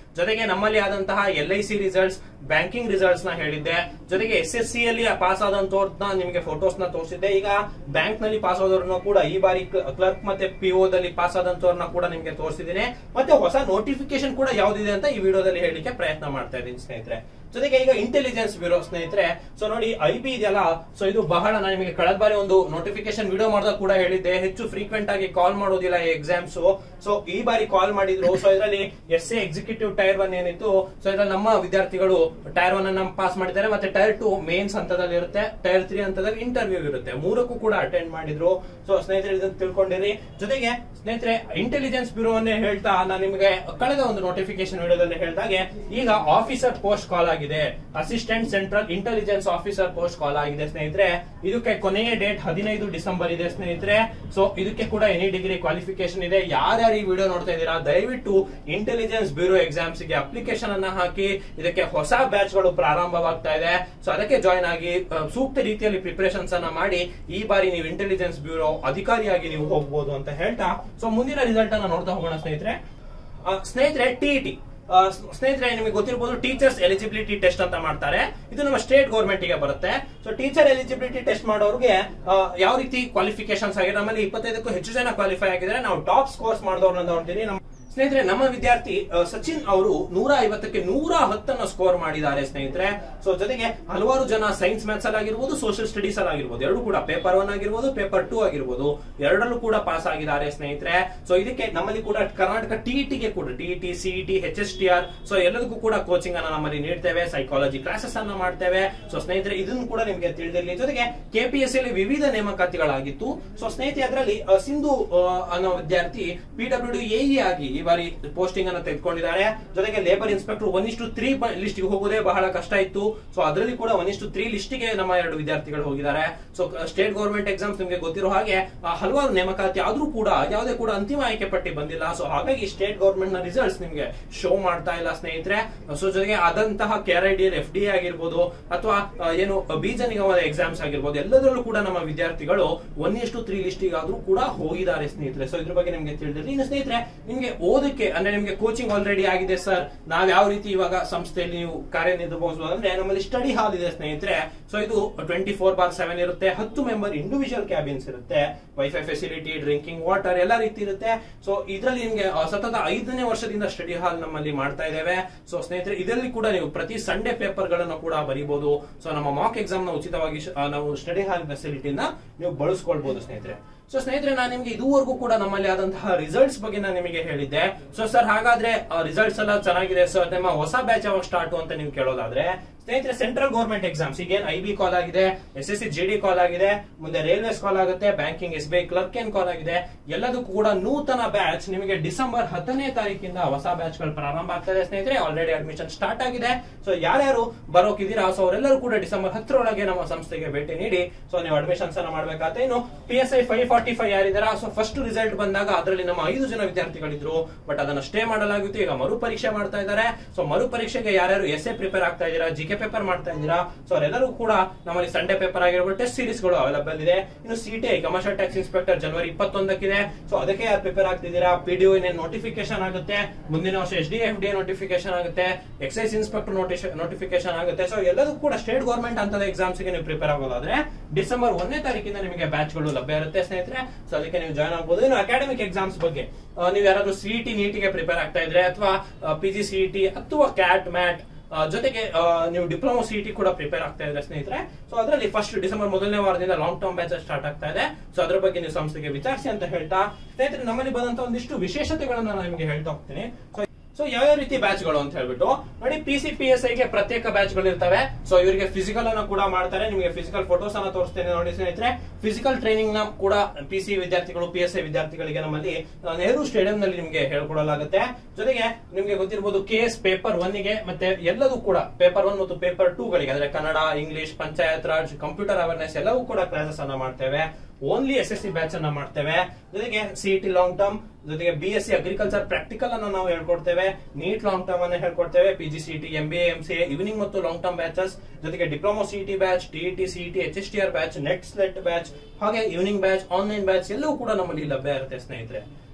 [SPEAKER 1] ಜೊತೆಗೆ ನಮ್ಮಲ್ಲಿ ಆದಂತಹ L I C results, banking results ನ ಹೇಳಿದ್ದೆ. ಜೊತೆಗೆ ಎಸ್ ಎಸ್ ಸಿ ಅಲ್ಲಿ ಪಾಸ್ ಆದಂತವ್ರನ್ನ ನಿಮಗೆ ಫೋಟೋಸ್ ನ ತೋರಿಸಿದ್ದೆ. ಈಗ ಬ್ಯಾಂಕ್ ನಲ್ಲಿ ಪಾಸ್ ಆದವ್ರನ್ನ ಕೂಡ ಈ ಬಾರಿ ಕ್ಲರ್ಕ್ ಮತ್ತೆ ಪಿಒ ದಲ್ಲಿ ಪಾಸ್ ಆದಂತವ್ರನ್ನ ಕೂಡ ನಿಮ್ಗೆ ತೋರಿಸಿದ್ದೀನಿ. ಮತ್ತೆ ಹೊಸ ನೋಟಿಫಿಕೇಶನ್ ಕೂಡ ಯಾವ್ದಿದೆ ಅಂತ ಈ ವಿಡಿಯೋದಲ್ಲಿ ಹೇಳಿಕ್ಕೆ ಪ್ರಯತ್ನ ಮಾಡ್ತಾ ಇದ್ದೀನಿ ಸ್ನೇಹಿತರೆ. ಜೊತೆಗೆ ಈಗ ಇಂಟೆಲಿಜೆನ್ಸ್ ಬ್ಯೂರೋ ಸ್ನೇಹಿತರೆ, ಸೊ ನೋಡಿ ಐ ಬಿ ಇದೆಯಲ್ಲ, ಸೊ ಇದು ಬಹಳ ನಾನು ನಿಮಗೆ ಕಳೆದ ಬಾರಿ ಒಂದು ನೋಟಿಫಿಕೇಶನ್ ವಿಡಿಯೋ ಮಾಡಿದಾಗ ಕೂಡ ಹೇಳಿದ್ದೆ, ಹೆಚ್ಚು ಫ್ರೀಕ್ವೆಂಟ್ ಆಗಿ ಕಾಲ್ ಮಾಡೋದಿಲ್ಲ ಈ ಎಕ್ಸಾಮ್ಸ್. ಸೊ ಈ ಬಾರಿ ಕಾಲ್ ಮಾಡಿದ್ರು. ಸೊ ಇದರಲ್ಲಿ S A executive tier one ಏನಿತ್ತು, ಸೊ ಇದ್ರಲ್ಲಿ ನಮ್ಮ ವಿದ್ಯಾರ್ಥಿಗಳು ಟೈರ್ ಒನ್ ಅನ್ನ ಪಾಸ್ ಮಾಡಿದ್ದಾರೆ. ಮತ್ತೆ ಟೈರ್ ಟು ಮೇನ್ಸ್ ಹಂತದಲ್ಲಿ ಇರುತ್ತೆ, ಟೈರ್ ತ್ರೀ ಹಂತದಲ್ಲಿ ಇಂಟರ್ವ್ಯೂ ಇರುತ್ತೆ. ಮೂರಕ್ಕೂ ಕೂಡ ಅಟೆಂಡ್ ಮಾಡಿದ್ರು. ಸೊ ಸ್ನೇಹಿತರೆ ಇದನ್ನ ತಿಳ್ಕೊಂಡಿರಿ. ಜೊತೆಗೆ ಸ್ನೇಹಿತರೆ ಇಂಟೆಲಿಜೆನ್ಸ್ ಬ್ಯೂರೋ ಅನ್ನೇ ಹೇಳ್ತಾ ನಾನು ನಿಮಗೆ ಕಳೆದ ಒಂದು ನೋಟಿಫಿಕೇಶನ್ ವಿಡಿಯೋದಲ್ಲಿ ಹೇಳಿದಾಗೆ ಈಗ ಆಫೀಸರ್ ಪೋಸ್ಟ್ ಕಾಲ್ ಆಗಿದೆ, assistant central intelligence officer post call ಆಗಿದೆ ಸ್ನೇಹಿತರೆ. ಇದಕ್ಕೆ ಕೊನೆಯ ಡೇಟ್ ಹದಿನೈದು ಡಿಸೆಂಬರ್ ಇದೆ ಸ್ನೇಹಿತರೆ. ಸೊ ಇದಕ್ಕೆ ಕೂಡ ಎನಿ ಡಿಗ್ರಿ ಕ್ವಾಲಿಫಿಕೇಶನ್ ಇದೆ. ಯಾರ್ಯಾರು ಈ ವಿಡಿಯೋ ನೋಡ್ತಾ ಇದ್ದೀರಾ ದಯವಿಟ್ಟು ಇಂಟೆಲಿಜೆನ್ಸ್ ಬ್ಯೂರೋ ಎಕ್ಸಾಮ್ಸ್ ಗೆ ಅಪ್ಲಿಕೇಶನ್ ಅನ್ನ ಹಾಕಿ. ಇದಕ್ಕೆ ಹೊಸ ಬ್ಯಾಚ್ ಗಳು ಪ್ರಾರಂಭವಾಗ್ತಾ ಇದೆ. ಸೊ ಅದಕ್ಕೆ ಜಾಯ್ನ್ ಆಗಿ ಸೂಕ್ತ ರೀತಿಯಲ್ಲಿ ಪ್ರಿಪರೇಷನ್ಸ್ ಅನ್ನ ಮಾಡಿ ಈ ಬಾರಿ ನೀವು ಇಂಟೆಲಿಜೆನ್ಸ್ ಬ್ಯೂರೋ ಅಧಿಕಾರಿಯಾಗಿ ನೀವು ಹೋಗಬಹುದು ಅಂತ ಹೇಳ್ತಾ, ಸೊ ಮುಂದಿನ ರಿಸಲ್ಟ್ ಅನ್ನ ನೋಡ್ತಾ ಹೋಗೋಣ ಸ್ನೇಹಿತರೆ. ಸ್ನೇಹಿತರೆ ಟಿಇಟಿ ಸ್ನೇಹಿತರೆ ನಿಮಗೆ ಗೊತ್ತಿರಬಹುದು, ಟೀಚರ್ಸ್ ಎಲಿಜಿಬಿಲಿಟಿ ಟೆಸ್ಟ್ ಅಂತ ಮಾಡ್ತಾರೆ. ಇದು ನಮ್ಮ ಸ್ಟೇಟ್ ಗೌರ್ಮೆಂಟ್ ಗೆ ಬರುತ್ತೆ. ಸೊ ಟೀಚರ್ ಎಲಿಜಿಬಿಲಿಟಿ ಟೆಸ್ಟ್ ಮಾಡೋರಿಗೆ ಯಾವ ರೀತಿ ಕ್ವಾಲಿಫಿಕೇಶನ್ಸ್ ಆಗಿದೆ, ನಮ್ಮಲ್ಲಿ ಇಪ್ಪತ್ತೈದಕ್ಕೂ ಹೆಚ್ಚು ಜನ ಕ್ವಾಲಿಫೈ ಆಗಿದ್ದಾರೆ. ನಾವು ಟಾಪ್ ಸ್ಕೋರ್ಸ್ ಮಾಡಿದವ್ರನ್ನ ನೋಡ್ತೀವಿ. ಸ್ನೇಹಿತರೆ ನಮ್ಮ ವಿದ್ಯಾರ್ಥಿ ಸಚಿನ್ ಅವರು ನೂರ ಐವತ್ತಕ್ಕೆ ನೂರ ಹತ್ತನ್ನು ಸ್ಕೋರ್ ಮಾಡಿದ್ದಾರೆ ಸ್ನೇಹಿತರೆ. ಸೊ ಜೊತೆಗೆ ಹಲವಾರು ಜನ ಸೈನ್ಸ್ ಮ್ಯಾಥ್ಸ್ ಅಲ್ಲಿ ಆಗಿರ್ಬೋದು, ಸೋಷಿಯಲ್ ಸ್ಟಡೀಸ್ ಅಲ್ಲಿ ಆಗಿರ್ಬೋದು, ಎರಡು ಕೂಡ ಪೇಪರ್ ಒನ್ ಆಗಿರ್ಬೋದು, ಪೇಪರ್ ಟೂ ಆಗಿರ್ಬೋದು, ಎರಡರಲ್ಲೂ ಕೂಡ ಪಾಸ್ ಆಗಿದ್ದಾರೆ ಸ್ನೇಹಿತರೆ. ಸೊ ಇದಕ್ಕೆ ನಮ್ಮಲ್ಲಿ ಕೂಡ ಕರ್ನಾಟಕ ಟಿಇಟಿಗೆ ಕೂಡ TET, CET, H S T R, so ಎಲ್ಲದಕ್ಕೂ ಕೂಡ ಕೋಚಿಂಗ್ ಅನ್ನ ನಮ್ಮಲ್ಲಿ ನೀಡ್ತೇವೆ. ಸೈಕಾಲಜಿ ಕ್ಲಾಸಸ್ ಅನ್ನ ಮಾಡ್ತೇವೆ. ಸೊ ಸ್ನೇಹಿತರೆ ಇದನ್ನು ಕೂಡ ನಿಮಗೆ ತಿಳಿದಿರಲಿ. ಜೊತೆಗೆ ಕೆಪಿಎಸ್ ಅಲ್ಲಿ ವಿವಿಧ ನೇಮಕಾತಿಗಳಾಗಿತ್ತು. ಸೊ ಸ್ನೇಹಿತರೆ ಅದರಲ್ಲಿ ಸಿಂಧು ಅನ್ನೋ ವಿದ್ಯಾರ್ಥಿ ಪಿ ಡಬ್ಲ್ಯೂ ಡಿ ಎಇ ಆಗಿ ಈ ಬಾರಿ ಪೋಸ್ಟಿಂಗ್ ಅನ್ನು ತೆಗೆದುಕೊಂಡಿದ್ದಾರೆ. ಜೊತೆಗೆ ಲೇಬರ್ ಇನ್ಸ್ಪೆಕ್ಟರ್ ಒನ್ ಇಷ್ಟು ತ್ರೀ ಲಿಸ್ಟ್ ಗೆ ಹೋಗೋದೇ ಬಹಳ ಕಷ್ಟ ಇತ್ತು. ಸೊ ಅದರಲ್ಲಿ ಕೂಡ ಒನ್ ಇಷ್ಟು ತ್ರೀ ಲಿಸ್ಟ್ ಗೆ ನಮ್ಮ ಎರಡು ವಿದ್ಯಾರ್ಥಿಗಳು ಹೋಗಿದ್ದಾರೆ. ಸೊ ಸ್ಟೇಟ್ ಗೌರ್ಮೆಂಟ್ ಎಕ್ಸಾಮ್ಸ್ ನಿಮಗೆ ಗೊತ್ತಿರೋ ಹಾಗೆ ಹಲವಾರು ನೇಮಕಾತಿ ಆದ್ರೂ ಕೂಡ ಯಾವುದೇ ಕೂಡ ಅಂತಿಮ ಆಯ್ಕೆ ಪಟ್ಟಿ ಬಂದಿಲ್ಲ. ಸೊ ಹಾಗಾಗಿ ಸ್ಟೇಟ್ ಗೌರ್ಮೆಂಟ್ ನ ರಿಸಲ್ಟ್ಸ್ ನಿಮಗೆ ಶೋ ಮಾಡ್ತಾ ಇಲ್ಲ ಸ್ನೇಹಿತರೆ. ಸೊ ಜೊತೆಗೆ ಆದಂತಹ ಕೆಆರ್ಐಡಿ ಎಫ್ ಡಿ ಆಗಿರ್ಬೋದು ಅಥವಾ ಏನು ಬೀಜ ನಿಗಮದ ಎಕ್ಸಾಮ್ಸ್ ಆಗಿರ್ಬೋದು, ಎಲ್ಲದರಲ್ಲೂ ಕೂಡ ನಮ್ಮ ವಿದ್ಯಾರ್ಥಿಗಳು ಒನ್ ಇಷ್ಟು ತ್ರೀ ಲಿಸ್ಟ್ ಆದ್ರೂ ಕೂಡ ಹೋಗಿದ್ದಾರೆ ಸ್ನೇಹಿತರೆ. ಸೊ ಇದ್ರ ಬಗ್ಗೆ ನಿಮಗೆ ತಿಳಿದಿರಲಿ. ಇನ್ನು ಸ್ನೇಹಿತರೆ ನಿಮಗೆ ಓದಕ್ಕೆ ಅಂದ್ರೆ ನಿಮಗೆ ಕೋಚಿಂಗ್ ಆಲ್ರೆಡಿ ಆಗಿದೆ ಸರ್, ನಾವ್ ಯಾವ ರೀತಿ ಇವಾಗ ಸಂಸ್ಥೆಯಲ್ಲಿ ನೀವು ಕಾರ್ಯನಿರ್ವಹಿಸಬಹುದು ಅಂದ್ರೆ ನಮ್ಮಲ್ಲಿ ಸ್ಟಡಿ ಹಾಲ್ ಇದೆ ಸ್ನೇಹಿತರೆ. ಸೊ ಇದು ಟ್ವೆಂಟಿ ಫೋರ್ ಬಾರ್ ಸೆವೆನ್ ಇರುತ್ತೆ. ಹತ್ತು ಮೆಂಬರ್ ಇಂಡಿವಿಜುವಲ್ ಕ್ಯಾಬಿನ್ಸ್ ಇರುತ್ತೆ, ವೈಫೈ ಫೆಸಿಲಿಟಿ, ಡ್ರಿಂಕಿಂಗ್ ವಾಟರ್ ಎಲ್ಲ ರೀತಿ ಇರುತ್ತೆ. ಸೊ ಇದರಲ್ಲಿ ನಿಮಗೆ ಸತತ ಐದನೇ ವರ್ಷದಿಂದ ಸ್ಟಡಿ ಹಾಲ್ ನಮ್ಮಲ್ಲಿ ಮಾಡ್ತಾ ಇದ್ದೇವೆ. ಸೊ ಸ್ನೇಹಿತರೆ ಇದರಲ್ಲಿ ಕೂಡ ನೀವು ಪ್ರತಿ ಸಂಡೇ ಪೇಪರ್ ಗಳನ್ನು ಕೂಡ ಬರೀಬಹುದು. ಸೊ ನಮ್ಮ ಮಾಕ್ ಎಕ್ಸಾಮ್ ನ ಉಚಿತವಾಗಿ ನಾವು ಸ್ಟಡಿ ಹಾಲ್ ಫೆಸಿಲಿಟಿನ ನೀವು ಬಳಸ್ಕೊಳ್ಬಹುದು ಸ್ನೇಹಿತರೆ. ಸೊ ಸ್ನೇಹಿತರೆ ನಾನು ನಿಮಗೆ ಇದುವರೆಗೂ ಕೂಡ ನಮ್ಮಲ್ಲಿ ಆದಂತಹ ರಿಸಲ್ಟ್ಸ್ ಬಗ್ಗೆ ನಾನು ನಿಮಗೆ ಹೇಳಿದ್ದೆ. ಸೊ ಸರ್ ಹಾಗಾದ್ರೆ ರಿಸಲ್ಟ್ಸ್ ಎಲ್ಲ ಚೆನ್ನಾಗಿದೆ ಸರ್, ನಿಮ್ಮ ಹೊಸ ಬ್ಯಾಚ್ ಯಾವಾಗ ಸ್ಟಾರ್ಟ್ ಅಂತ ನೀವು ಕೇಳೋದಾದ್ರೆ ಸ್ನೇಹಿತರೆ ಸೆಂಟ್ರಲ್ ಗೌರ್ಮೆಂಟ್ ಎಕ್ಸಾಮ್ಸ್ ಈಗ ಐ ಬಿ ಕಾಲ್ ಆಗಿದೆ, S S C G D call ಆಗಿದೆ, ಮುಂದೆ ರೈಲ್ವೇಸ್ ಕಾಲ್ ಆಗುತ್ತೆ, banking S B I clerk ಏನ್ ಕಾಲ್ ಆಗಿದೆ. ಎಲ್ಲದಕ್ಕೂ ಕೂಡ ನೂತನ ಬ್ಯಾಚ್ ನಿಮಗೆ ಡಿಸೆಂಬರ್ ಹತ್ತನೇ ತಾರೀಕಿಂದ ಹೊಸ ಬ್ಯಾಚ್ ಗಳು ಪ್ರಾರಂಭ ಆಗ್ತದೆ ಸ್ನೇಹಿತರೆ. ಆಲ್ರೆಡಿ ಅಡ್ಮಿಷನ್ ಸ್ಟಾರ್ಟ್ ಆಗಿದೆ. ಸೊ ಯಾರ್ಯಾರು ಬರೋಕಿದ್ದೀರಾ ಸೊ ಅವರೆಲ್ಲರೂ ಕೂಡ ಡಿಸೆಂಬರ್ ಹತ್ತರೊಳಗೆ ನಮ್ಮ ಸಂಸ್ಥೆಗೆ ಭೇಟಿ ನೀಡಿ ಸೊ ನೀವು ಅಡ್ಮಿಷನ್ಸ್ ಅನ್ನ ಮಾಡ್ಬೇಕಾಗುತ್ತೆ. ಇನ್ನು P S I five forty five ಯಾರಿದಾರ ಸೊ ಫಸ್ಟ್ ರಿಸಲ್ಟ್ ಬಂದಾಗ ಅದರಲ್ಲಿ ನಮ್ಮ ಐದು ಜನ ವಿದ್ಯಾರ್ಥಿಗಳಿದ್ರು, ಬಟ್ ಅದನ್ನ ಸ್ಟೇ ಮಾಡಲಾಗಿತ್ತು. ಈಗ ಮರು ಪರೀಕ್ಷೆ ಮಾಡ್ತಾ ಇದ್ದಾರೆ. ಸೊ ಮರು ಪರೀಕ್ಷೆಗೆ ಯಾರ್ಯಾರು ಎಸ್ ಎ ಪ್ರಿಪೇರ್ ಆಗ್ತಾ ಇದ್ದೀರಾ, ಜಿ ಕೆ ಪೇಪರ್ ಮಾಡ್ತಾ ಇದ್ದೀರಾ, ಸೊ ಅವರೆಲ್ಲರೂ ಕೂಡ ನಮ್ಮಲ್ಲಿ ಸಂಡೇ ಪೇಪರ್ ಆಗಿರ್ಬೋದು ಟೆಸ್ಟ್ ಸೀರೀಸ್ ಗಳು ಅವೈಲಬಲ್ ಇದೆ. ಇನ್ನು ಸಿಟಿಐ ಕಮರ್ಷಿಯಲ್ ಟ್ಯಾಕ್ಸ್ ಇನ್ಸ್ಪೆಕ್ಟರ್ ಜನವರಿ ಇಪ್ಪತ್ತೊಂದಕ್ಕಿದೆ. ಸೊ ಅದಕ್ಕೆ ಯಾರು ಪ್ರಿಪೇರ್ ಆಗ್ತಿದ್ದೀರಾ, ಪಿಡಿಒ ನೋಟಿಫಿಕೇಶನ್ ಆಗುತ್ತೆ, ಮುಂದಿನ ವರ್ಷ S D F D notification ಆಗುತ್ತೆ, ಎಕ್ಸೈಸ್ ಇನ್ಸ್ಪೆಕ್ಟರ್ ನೋಟಿಫಿಕೇಶನ್ ಆಗುತ್ತೆ. ಸೊ ಎಲ್ಲದೂ ಕೂಡ ಸ್ಟೇಟ್ ಗೌರ್ಮೆಂಟ್ ಅಂತದ ಎಕ್ಸಾಮ್ಸ್ ಗೆ ನೀವು ಪ್ರಿಪೇರ್ ಆಗೋದಾದ್ರೆ ಡಿಸೆಂಬರ್ ಒಂದನೇ ತಾರೀಕಿಂದ ನಿಮಗೆ ಬ್ಯಾಚ್ ಗಳು ಲಭ್ಯ ಇರುತ್ತೆ ಸ್ನೇಹಿತರೆ. ಸೊ ಅದಕ್ಕೆ ನೀವು ಜಾಯ್ನ್ ಆಗಬಹುದು. ಇನ್ನು ಅಕಾಡೆಮಿಕ್ ಎಕ್ಸಾಮ್ಸ್ ಬಗ್ಗೆ ನೀವು ಯಾರಾದ್ರೂ ಸಿಇಟಿ ನೀಟಿಗೆ ಪ್ರಿಪೇರ್ ಆಗ್ತಾ ಇದ್ರೆ ಅಥವಾ ಪಿಜಿ ಸಿಇಟಿ ಅಥವಾ ಕ್ಯಾಟ್ ಮ್ಯಾಟ್ ಜೊತೆಗೆ ನೀವು ಡಿಪ್ಲೊಮಾ ಸಿಇಟಿ ಕೂಡ ಪ್ರಿಪೇರ್ ಆಗ್ತಾ ಇದ್ರೆ ಸ್ನೇಹಿತರೆ, ಸೊ ಅದರಲ್ಲಿ ಫಸ್ಟ್ ಡಿಸೆಂಬರ್ ಮೊದಲನೇ ವಾರದಿಂದ ಲಾಂಗ್ ಟರ್ಮ್ ಬ್ಯಾಚ್ ಸ್ಟಾರ್ಟ್ ಆಗ್ತಾ ಇದೆ. ಸೊ ಅದ್ರ ಬಗ್ಗೆ ನೀವು ಸಂಸ್ಥೆಗೆ ವಿಚಾರಿಸಿ ಅಂತ ಹೇಳ್ತಾ ಸ್ನೇಹಿತರೆ ನಮ್ಮಲ್ಲಿ ಬಂದಂತ ಒಂದಿಷ್ಟು ವಿಶೇಷತೆಗಳನ್ನ ನಾನು ನಿಮಗೆ ಹೇಳ್ತಾ ಹೋಗ್ತೀನಿ. ಸೊ ಸೊ ಯಾವ್ಯಾವ ರೀತಿ ಬ್ಯಾಚ್ ಗಳು ಅಂತ ಹೇಳ್ಬಿಟ್ಟು ನೋಡಿ, ಪಿ ಸಿ ಪಿ ಎಸ್ ಐಗೆ ಪ್ರತ್ಯೇಕ ಬ್ಯಾಚ್ ಗಳು ಇರ್ತವೆ. ಸೊ ಇವರಿಗೆ ಫಿಸಿಕಲ್ ಅನ್ನ ಕೂಡ ಮಾಡ್ತಾರೆ. ನಿಮಗೆ ಫಿಸಿಕಲ್ ಫೋಟೋಸ್ ಅನ್ನ ತೋರಿಸ್ತೇನೆ ನೋಡಿ ಸ್ನೇಹಿತರೆ. ಫಿಸಿಕಲ್ ಟ್ರೈನಿಂಗ್ ನ ಕೂಡ ಪಿ ಸಿ ವಿದ್ಯಾರ್ಥಿಗಳು ಪಿ ಎಸ್ ಐ ವಿದ್ಯಾರ್ಥಿಗಳಿಗೆ ನಮ್ಮಲ್ಲಿ ನೆಹರು ಸ್ಟೇಡಿಯಂ ನಲ್ಲಿ ನಿಮಗೆ ಹೇಳ್ಕೊಡಲಾಗುತ್ತೆ. ಜೊತೆಗೆ ನಿಮಗೆ ಗೊತ್ತಿರಬಹುದು ಕೆ ಎಸ್ ಪೇಪರ್ ಒನ್ ಗೆ ಮತ್ತೆ ಎಲ್ಲದೂ ಕೂಡ ಪೇಪರ್ ಒನ್ ಮತ್ತು ಪೇಪರ್ ಟೂ ಗಳಿಗೆ ಅಂದ್ರೆ Kannada, English, Panchayat Raj, computer awareness ಎಲ್ಲವೂ ಕೂಡ ಕ್ಲಾಸಸ್ ಅನ್ನ ಮಾಡ್ತೇವೆ. Only S S C batch ಅನ್ನ ಮಾಡ್ತೇವೆ. ಜೊತೆಗೆ ಸಿಇಟಿ ಲಾಂಗ್ ಟರ್ಮ್, ಜೊತೆಗೆ B S C agriculture practical ಅನ್ನು ನಾವು ಹೇಳ್ಕೊಡ್ತೇವೆ. ನೀಟ್ ಲಾಂಗ್ ಟರ್ಮ್ ಅನ್ನ ಹೇಳ್ಕೊಡ್ತೇವೆ. PG CET, M B A, M C A, evening ಮತ್ತು ಲಾಂಗ್ ಟರ್ಮ್ ಬ್ಯಾಚಸ್, ಜೊತೆಗೆ diploma CET batch, TET, CET, H S T R batch, NET SLET batch, ಹಾಗೆ ಈವ್ನಿಂಗ್ ಬ್ಯಾಚ್, ಆನ್ಲೈನ್ ಬ್ಯಾಚ್ ಎಲ್ಲವೂ ಕೂಡ ನಮ್ಮಲ್ಲಿ ಲಭ್ಯ ಇರುತ್ತೆ ಸ್ನೇಹಿತರೆ.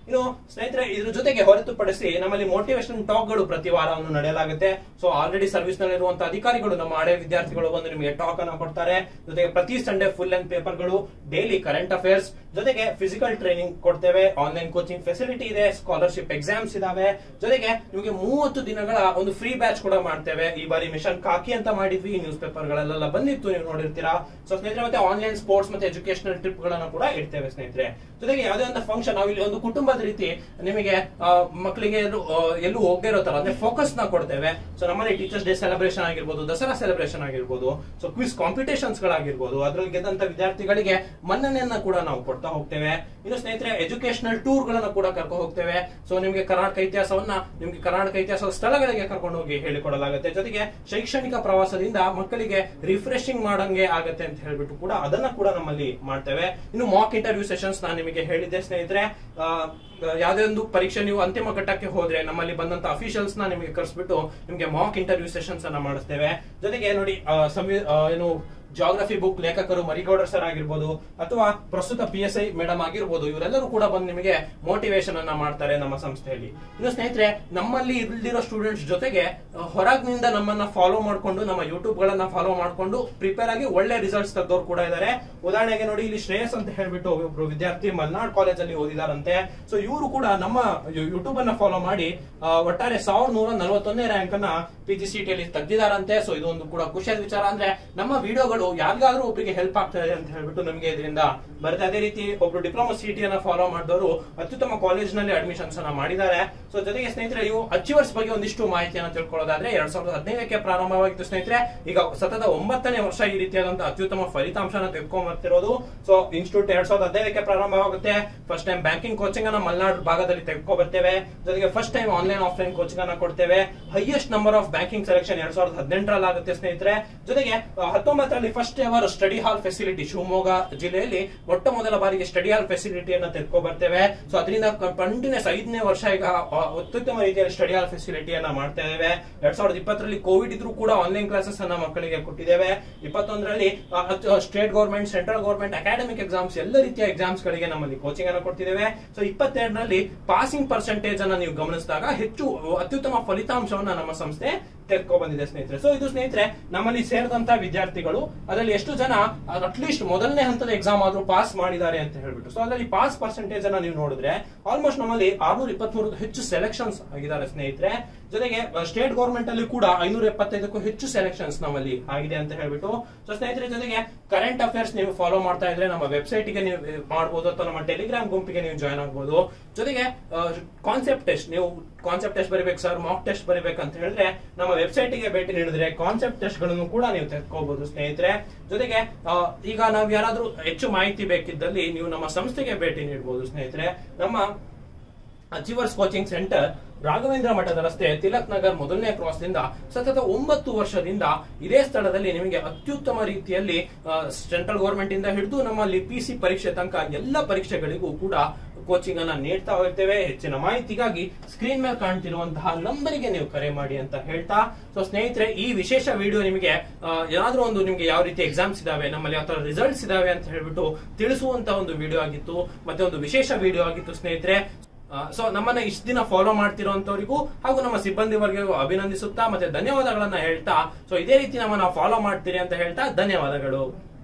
[SPEAKER 1] ಇನ್ನು ಸ್ನೇಹಿತರೆ ಇದ್ರ ಜೊತೆಗೆ ಹೊರತುಪಡಿಸಿ ನಮ್ಮಲ್ಲಿ ಮೋಟಿವೇಶನ್ ಟಾಕ್ ಗಳು ಪ್ರತಿ ವಾರವನ್ನು ನಡೆಯಲಾಗುತ್ತೆ. ಸೊ ಆಲ್ರೆಡಿ ಸರ್ವಿಸ್ ನಲ್ಲಿ ಇರುವಂತಹ ಅಧಿಕಾರಿಗಳು ನಮ್ಮ ಹಳೆ ವಿದ್ಯಾರ್ಥಿಗಳು ಬಂದು ನಿಮಗೆ ಟಾಕ್ ಅನ್ನ ಕೊಡ್ತಾರೆ. ಜೊತೆಗೆ ಪ್ರತಿ ಸಂಡೇ ಫುಲ್ ಲೆಂತ್ ಪೇಪರ್ ಗಳು, ಡೈಲಿ ಕರೆಂಟ್ ಅಫೇರ್ಸ್, ಜೊತೆಗೆ ಫಿಸಿಕಲ್ ಟ್ರೈನಿಂಗ್ ಕೊಡ್ತೇವೆ, ಆನ್ಲೈನ್ ಕೋಚಿಂಗ್ ಫೆಸಿಲಿಟಿ ಇದೆ, ಸ್ಕಾಲರ್ಶಿಪ್ ಎಕ್ಸಾಮ್ಸ್ ಇದಾವೆ. ಜೊತೆಗೆ ನಿಮಗೆ ಮೂವತ್ತು ದಿನಗಳ ಒಂದು ಫ್ರೀ ಬ್ಯಾಚ್ ಕೂಡ ಮಾಡ್ತೇವೆ. ಈ ಬಾರಿ ಮಿಷನ್ ಕಾಕಿ ಅಂತ ಮಾಡಿದ್ವಿ, ನ್ಯೂಸ್ ಪೇಪರ್ ಗಳೆಲ್ಲ ಬಂದಿತ್ತು, ನೀವು ನೋಡಿರ್ತೀರಾ. ಸೊ ಸ್ನೇಹಿತರೆ ಮತ್ತೆ ಆನ್ಲೈನ್ ಸ್ಪೋರ್ಟ್ಸ್ ಮತ್ತೆ ಎಜುಕೇಶನಲ್ ಟ್ರಿಪ್ ಗಳನ್ನ ಕೂಡ ಇಡ್ತೇವೆ ಸ್ನೇಹಿತರೆ. ಜೊತೆಗೆ ಯಾವುದೇ ಒಂದು ಫಂಕ್ಷನ್ ನಾವು ಇಲ್ಲಿ ಒಂದು ಕುಟುಂಬದ ರೀತಿ ನಿಮಗೆ ಮಕ್ಕಳಿಗೆ ಎಲ್ಲೂ ಹೋಗದೇ ಇರೋ ತರ ಅಂದ್ರೆ ಫೋಕಸ್ ನ ಕೊಡ್ತೇವೆ. ಸೊ ನಮ್ಮಲ್ಲಿ ಟೀಚರ್ಸ್ ಡೇ ಸೆಲೆಬ್ರೇಷನ್ ಆಗಿರ್ಬೋದು, ದಸರಾ ಸೆಲೆಬ್ರೇಷನ್ ಆಗಿರ್ಬೋದು, ಸೊ ಕ್ವಿಸ್ ಕಾಂಪಿಟೇಷನ್ಸ್ ಗಳಾಗಿರ್ಬೋದು, ಅದರಲ್ಲಿ ಗೆದ್ದಂತ ವಿದ್ಯಾರ್ಥಿಗಳಿಗೆ ಮನ್ನಣೆಯನ್ನ ಕೂಡ ನಾವು ಕೊಡ್ತಾ ಹೋಗ್ತೇವೆ. ಇನ್ನು ಸ್ನೇಹಿತರೆ ಎಜುಕೇಶನಲ್ ಟೂರ್ ಗಳನ್ನ ಕೂಡ ಕರ್ಕೊಂಡು ಹೋಗ್ತೇವೆ. ಸೊ ನಿಮಗೆ ಕರ್ನಾಟಕ ಇತಿಹಾಸವನ್ನ ನಿಮ್ಗೆ ಕರ್ನಾಟಕ ಇತಿಹಾಸದ ಸ್ಥಳಗಳಿಗೆ ಕರ್ಕೊಂಡು ಹೋಗಿ ಹೇಳಿಕೊಡಲಾಗುತ್ತೆ. ಜೊತೆಗೆ ಶೈಕ್ಷಣಿಕ ಪ್ರವಾಸದಿಂದ ಮಕ್ಕಳಿಗೆ ರಿಫ್ರೆಶಿಂಗ್ ಮಾಡಂಗೆ ಆಗತ್ತೆ ಅಂತ ಹೇಳ್ಬಿಟ್ಟು ಕೂಡ ಅದನ್ನ ಕೂಡ ನಮ್ಮಲ್ಲಿ ಮಾಡ್ತೇವೆ. ಇನ್ನು ಮಾಕ್ ಇಂಟರ್ವ್ಯೂ ಸೆಷನ್ಸ್ ನಾನು ನಿಮಗೆ ಹೇಳಿದ್ದೆ ಸ್ನೇಹಿತರೆ. ಯಾವುದೇ ಒಂದು ಪರೀಕ್ಷೆ ನೀವು ಅಂತಿಮ ಘಟ್ಟಕ್ಕೆ ಹೋದ್ರೆ ನಮ್ಮಲ್ಲಿ ಬಂದಂತ ಅಫಿಷಿಯಲ್ಸ್ ನ ನಿಮಗೆ ಕರೆಸ್ಬಿಟ್ಟು ನಿಮಗೆ ಮಾಕ್ ಇಂಟರ್ವ್ಯೂ ಸೆಷನ್ಸ್ ಅನ್ನ ಮಾಡಿಸ್ತೇವೆ. ಜೊತೆಗೆ ನೋಡಿ ಏನು ಜಾಗ್ರಫಿ ಬುಕ್ ಲೇಖಕರು ಮರಿಗೌಡರ್ ಸರ್ ಆಗಿರ್ಬೋದು ಅಥವಾ ಪ್ರಸ್ತುತ ಪಿ ಎಸ್ ಐ ಮೇಡಮ್ ಆಗಿರ್ಬೋದು, ಇವರೆಲ್ಲರೂ ಕೂಡ ಬಂದು ನಿಮಗೆ ಮೋಟಿವೇಶನ್ ಅನ್ನ ಮಾಡ್ತಾರೆ ನಮ್ಮ ಸಂಸ್ಥೆಯಲ್ಲಿ. ಇನ್ನು ಸ್ನೇಹಿತರೆ ನಮ್ಮಲ್ಲಿ ಇಲ್ಲಿರೋ ಸ್ಟೂಡೆಂಟ್ಸ್ ಜೊತೆಗೆ ಹೊರಗಿನಿಂದ ನಮ್ಮನ್ನ ಫಾಲೋ ಮಾಡ್ಕೊಂಡು ನಮ್ಮ ಯೂಟ್ಯೂಬ್ ಗಳನ್ನ ಫಾಲೋ ಮಾಡ್ಕೊಂಡು ಪ್ರಿಪೇರ್ ಆಗಿ ಒಳ್ಳೆ ರಿಸಲ್ಟ್ಸ್ ತೆಗೆದವ್ರು ಕೂಡ ಇದ್ದಾರೆ. ಉದಾಹರಣೆಗೆ ನೋಡಿ ಇಲ್ಲಿ ಶ್ರೇಯಸ್ ಅಂತ ಹೇಳ್ಬಿಟ್ಟು ಒಬ್ರು ವಿದ್ಯಾರ್ಥಿ ಮಲ್ನಾಡ್ ಕಾಲೇಜ್ ಅಲ್ಲಿ ಓದಿದಾರಂತೆ. ಸೊ ಇವರು ಕೂಡ ನಮ್ಮ ಯೂಟ್ಯೂಬ್ ಅನ್ನ ಫಾಲೋ ಮಾಡಿ ಒಟ್ಟಾರೆ ಸಾವಿರದ ನೂರ ನಲವತ್ತೊಂದನೇ ರ್ಯಾಂಕ್ ಅನ್ನ ಪಿ ಜಿ ಸಿ ಟಿ ಅಲ್ಲಿ ತೆಗೆದಿದ್ದಾರಂತೆ. ಸೊ ಇದೊಂದು ಕೂಡ ಖುಷಿಯಾದ ವಿಚಾರ. ಅಂದ್ರೆ ನಮ್ಮ ವಿಡಿಯೋಗಳು ಯಾರಿಗಾದ್ರೂ ಒಬ್ಬರಿಗೆ ಹೆಲ್ಪ್ ಆಗ್ತಾ ಇದೆ ಅಂತ ಹೇಳ್ಬಿಟ್ಟು ನಮಗೆ ಇದರಿಂದ ಬರುತ್ತೆ. ಅದೇ ರೀತಿ ಒಬ್ರು ಡಿಪ್ಲೊಮಾ ಸಿಟಿ ಅನ್ನ ಫಾಲೋ ಮಾಡಿದವರು ಅತ್ಯುತ್ತಮ ಕಾಲೇಜ್ ನಲ್ಲಿ ಅಡ್ಮಿಷನ್ಸ್ ಅನ್ನ ಮಾಡಿದ್ದಾರೆ. ಸೊ ಜೊತೆಗೆ ಸ್ನೇಹಿತರೆ ಇವು ಅಚೀವರ್ಸ್ ಬಗ್ಗೆ ಒಂದಿಷ್ಟು ಮಾಹಿತಿಯನ್ನು ತಿಳ್ಕೊಳ್ಳೋದಾದ್ರೆ ಎರಡ್ ಸಾವಿರದ ಹದಿನೈದಕ್ಕೆ ಪ್ರಾರಂಭವಾಗಿತ್ತು ಸ್ನೇಹಿತರೆ. ಈಗ ಸತತ ಒಂಬತ್ತನೇ ವರ್ಷ ಈ ರೀತಿಯಾದಂತಹ ಅತ್ಯುತ್ತಮ ಫಲಿತಾಂಶನ ತೆಗೆದುಕೊಂಡ್ ಬರ್ತಿರೋದು. ಸೊ ಇನ್ಸ್ಟಿಟ್ಯೂಟ್ ಎರಡ್ ಸಾವಿರದ ಹದಿನೈದಕ್ಕೆ ಪ್ರಾರಂಭವಾಗುತ್ತೆ. ಫಸ್ಟ್ ಟೈಮ್ ಬ್ಯಾಂಕಿಂಗ್ ಕೋಚಿಂಗ್ ಅನ್ನ ಮಲೆನಾಡು ಭಾಗದಲ್ಲಿ ತೆಗೆದುಕೊ ಬರ್ತೇವೆ. ಜೊತೆಗೆ first time online offline coaching ಅನ್ನ ಕೊಡ್ತೇವೆ. Highest number of banking selection ಎರಡ್ ಸಾವಿರದ ಹದಿನೆಂಟರಲ್ಲಿ ಆಗುತ್ತೆ ಸ್ನೇಹಿತರೆ. ಜೊತೆಗೆ ಹತ್ತೊಂಬತ್ತರಲ್ಲಿ first ever study hall facility Shivamogga ಜಿಲ್ಲೆಯಲ್ಲಿ ಮೊಟ್ಟ ಮೊದಲ ಬಾರಿಗೆ ಸ್ಟಡಿ ಹಾಲ್ ಫೆಸಿಲಿಟಿಯನ್ನ ತೆಗೆದುಕೊ ಬರ್ತೇವೆ. ಸೊ ಅದರಿಂದ ಕಂಟಿನ್ಯೂಸ್ ಐದನೇ ವರ್ಷ ಈಗ ಅತ್ಯುತ್ತಮ ರೀತಿಯಲ್ಲಿ ಸ್ಟಡಿ ಹಾಲ್ ಫೆಸಿಲಿಟಿಯನ್ನ ಮಾಡ್ತಾ ಇದ್ದೇವೆ. ಎರಡ್ ಸಾವಿರದ ಇಪ್ಪತ್ತರಲ್ಲಿ ಕೋವಿಡ್ ಇದ್ರೂ ಕೂಡ ಆನ್ಲೈನ್ ಕ್ಲಾಸಸ್ ಅನ್ನ ಮಕ್ಕಳಿಗೆ ಕೊಟ್ಟಿದ್ದೇವೆ. ಇಪ್ಪತ್ತೊಂದರಲ್ಲಿ state government, central government academic exams ಎಲ್ಲ ರೀತಿಯ ಎಕ್ಸಾಮ್ಸ್ ಗಳಿಗೆ ನಮ್ಮಲ್ಲಿ ಕೋಚಿಂಗ್ ಅನ್ನು ಕೊಡ್ತಿದ್ದೇವೆ. ಸೊ ಇಪ್ಪತ್ತೆರಡರಲ್ಲಿ ಪಾಸಿಂಗ್ ಪರ್ಸೆಂಟೇಜ್ ಅನ್ನ ನೀವು ಗಮನಿಸಿದಾಗ ಹೆಚ್ಚು ಅತ್ಯುತ್ತಮ ಫಲಿತಾಂಶವನ್ನ ನಮ್ಮ ಸಂಸ್ಥೆ ತೆಗೆದುಕೊ ಬಂದಿದೆ ಸ್ನೇಹಿತರೆ. ಸೊ ಇದು ಸ್ನೇಹಿತರೆ ನಮ್ಮಲ್ಲಿ ಸೇರಿದಂತ ವಿದ್ಯಾರ್ಥಿಗಳು ಅದರಲ್ಲಿ ಎಷ್ಟು ಜನ ಅಟ್ಲೀಸ್ಟ್ ಮೊದಲನೇ ಹಂತದ ಎಕ್ಸಾಮ್ ಆದ್ರೂ ಪಾಸ್ ಮಾಡಿದ್ದಾರೆ ಅಂತ ಹೇಳ್ಬಿಟ್ಟು. ಸೊ ಅದರಲ್ಲಿ ಪಾಸ್ ಪರ್ಸೆಂಟೇಜ್ ಅನ್ನ ನೀವು ನೋಡಿದ್ರೆ ಆಲ್ಮೋಸ್ಟ್ ನಮ್ಮಲ್ಲಿ ಆರ್ನೂರ ಇಪ್ಪತ್ಮೂರು ಹೆಚ್ಚು ಸೆಲೆಕ್ಷನ್ಸ್ ಆಗಿದ್ದಾರೆ ಸ್ನೇಹಿತರೆ. ಜೊತೆಗೆ ಸ್ಟೇಟ್ ಗೌರ್ಮೆಂಟ್ ಅಲ್ಲಿ ಕೂಡ ಐನೂರ ಎಪ್ಪತ್ತೈದಕ್ಕೂ ಹೆಚ್ಚು ಸೆಲೆಕ್ಷನ್ಸ್ ನಮ್ಮಲ್ಲಿ ಆಗಿದೆ ಅಂತ ಹೇಳ್ಬಿಟ್ಟು. ಸೊ ಸ್ನೇಹಿತರೆ ಜೊತೆಗೆ ಕರೆಂಟ್ ಅಫೇರ್ಸ್ ನೀವು ಫಾಲೋ ಮಾಡ್ತಾ ಇದ್ರೆ ನಮ್ಮ ವೆಬ್ಸೈಟ್ ಗೆ ನೀವು ಮಾಡಬಹುದು ಅಥವಾ ನಮ್ಮ ಟೆಲಿಗ್ರಾಮ್ ಗುಂಪಿಗೆ ನೀವು ಜಾಯ್ನ್ ಆಗಬಹುದು. ಜೊತೆಗೆ ಕಾನ್ಸೆಪ್ಟ್ ಟೆಸ್ಟ್, ನೀವು ಕಾನ್ಸೆಪ್ಟ್ ಟೆಸ್ಟ್ ಬರೀಬೇಕು ಸರ್, ಮಾಕ್ ಟೆಸ್ಟ್ ಬರೀಬೇಕು ಅಂತ ಹೇಳಿದ್ರೆ ನಮ್ಮ ವೆಬ್ಸೈಟ್ ಗೆ ಭೇಟಿ ನೀಡಿದ್ರೆ ಕಾನ್ಸೆಪ್ಟ್ ಟೆಸ್ಟ್ ಗಳನ್ನು ಕೂಡ ನೀವು ತೆಗೆದುಕೋಬಹುದು ಸ್ನೇಹಿತರೆ. ಜೊತೆಗೆ ಈಗ ನಾವು ಯಾರಾದ್ರೂ ಹೆಚ್ಚು ಮಾಹಿತಿ ಬೇಕಿದ್ದಲ್ಲಿ ನೀವು ನಮ್ಮ ಸಂಸ್ಥೆಗೆ ಭೇಟಿ ನೀಡಬಹುದು ಸ್ನೇಹಿತರೆ. ನಮ್ಮ ಅಚೀವರ್ಸ್ ಕೋಚಿಂಗ್ ಸೆಂಟರ್ ರಾಘವೇಂದ್ರ ಮಠದ ರಸ್ತೆ, ತಿಲಕ್ ನಗರ್ ಮೊದಲನೇ ಕ್ರಾಸ್ ದಿಂದ ಸತತ ಒಂಬತ್ತು ವರ್ಷದಿಂದ ಇದೇ ಸ್ಥಳದಲ್ಲಿ ನಿಮಗೆ ಅತ್ಯುತ್ತಮ ರೀತಿಯಲ್ಲಿ ಸೆಂಟ್ರಲ್ ಗವರ್ಮೆಂಟ್ ಇಂದ ಹಿಡಿದು ನಮ್ಮಲ್ಲಿ ಪಿ ಸಿ ಪರೀಕ್ಷೆ ತನಕ ಎಲ್ಲ ಪರೀಕ್ಷೆಗಳಿಗೂ ಕೂಡ ಕೋಚಿಂಗ್ ಅನ್ನ ನೀಡ್ತಾ ಹೋಗ್ತೇವೆ. ಹೆಚ್ಚಿನ ಮಾಹಿತಿಗಾಗಿ ಸ್ಕ್ರೀನ್ ಮೇಲೆ ಕಾಣ್ತಿರುವಂತಹ ನಂಬರಿಗೆ ನೀವು ಕರೆ ಮಾಡಿ ಅಂತ ಹೇಳ್ತಾ, ಸೊ ಸ್ನೇಹಿತರೆ ಈ ವಿಶೇಷ ವಿಡಿಯೋ ನಿಮಗೆ ಏನಾದ್ರೂ ಒಂದು ನಿಮ್ಗೆ ಯಾವ ರೀತಿ ಎಕ್ಸಾಮ್ಸ್ ಇದಾವೆ, ನಮ್ಮಲ್ಲಿ ಯಾವ ತರ ರಿಸಲ್ಟ್ಸ್ ಇದಾವೆ ಅಂತ ಹೇಳ್ಬಿಟ್ಟು ತಿಳಿಸುವಂತ ಒಂದು ವಿಡಿಯೋ ಆಗಿತ್ತು, ಮತ್ತೆ ಒಂದು ವಿಶೇಷ ವಿಡಿಯೋ ಆಗಿತ್ತು ಸ್ನೇಹಿತರೆ. ಸೊ ನಮ್ಮನ್ನ ಇಷ್ಟು ದಿನ ಫಾಲೋ ಮಾಡ್ತಿರೋಂತವರಿಗೂ ಹಾಗೂ ನಮ್ಮ ಸಿಬ್ಬಂದಿ ವರ್ಗಗೂ ಅಭಿನಂದಿಸುತ್ತಾ ಮತ್ತೆ ಧನ್ಯವಾದಗಳನ್ನ ಹೇಳ್ತಾ, ಸೊ ಇದೇ ರೀತಿ ನಮ್ಮನ್ನ ಫಾಲೋ ಮಾಡ್ತೀರಿ ಅಂತ ಹೇಳ್ತಾ ಧನ್ಯವಾದಗಳು.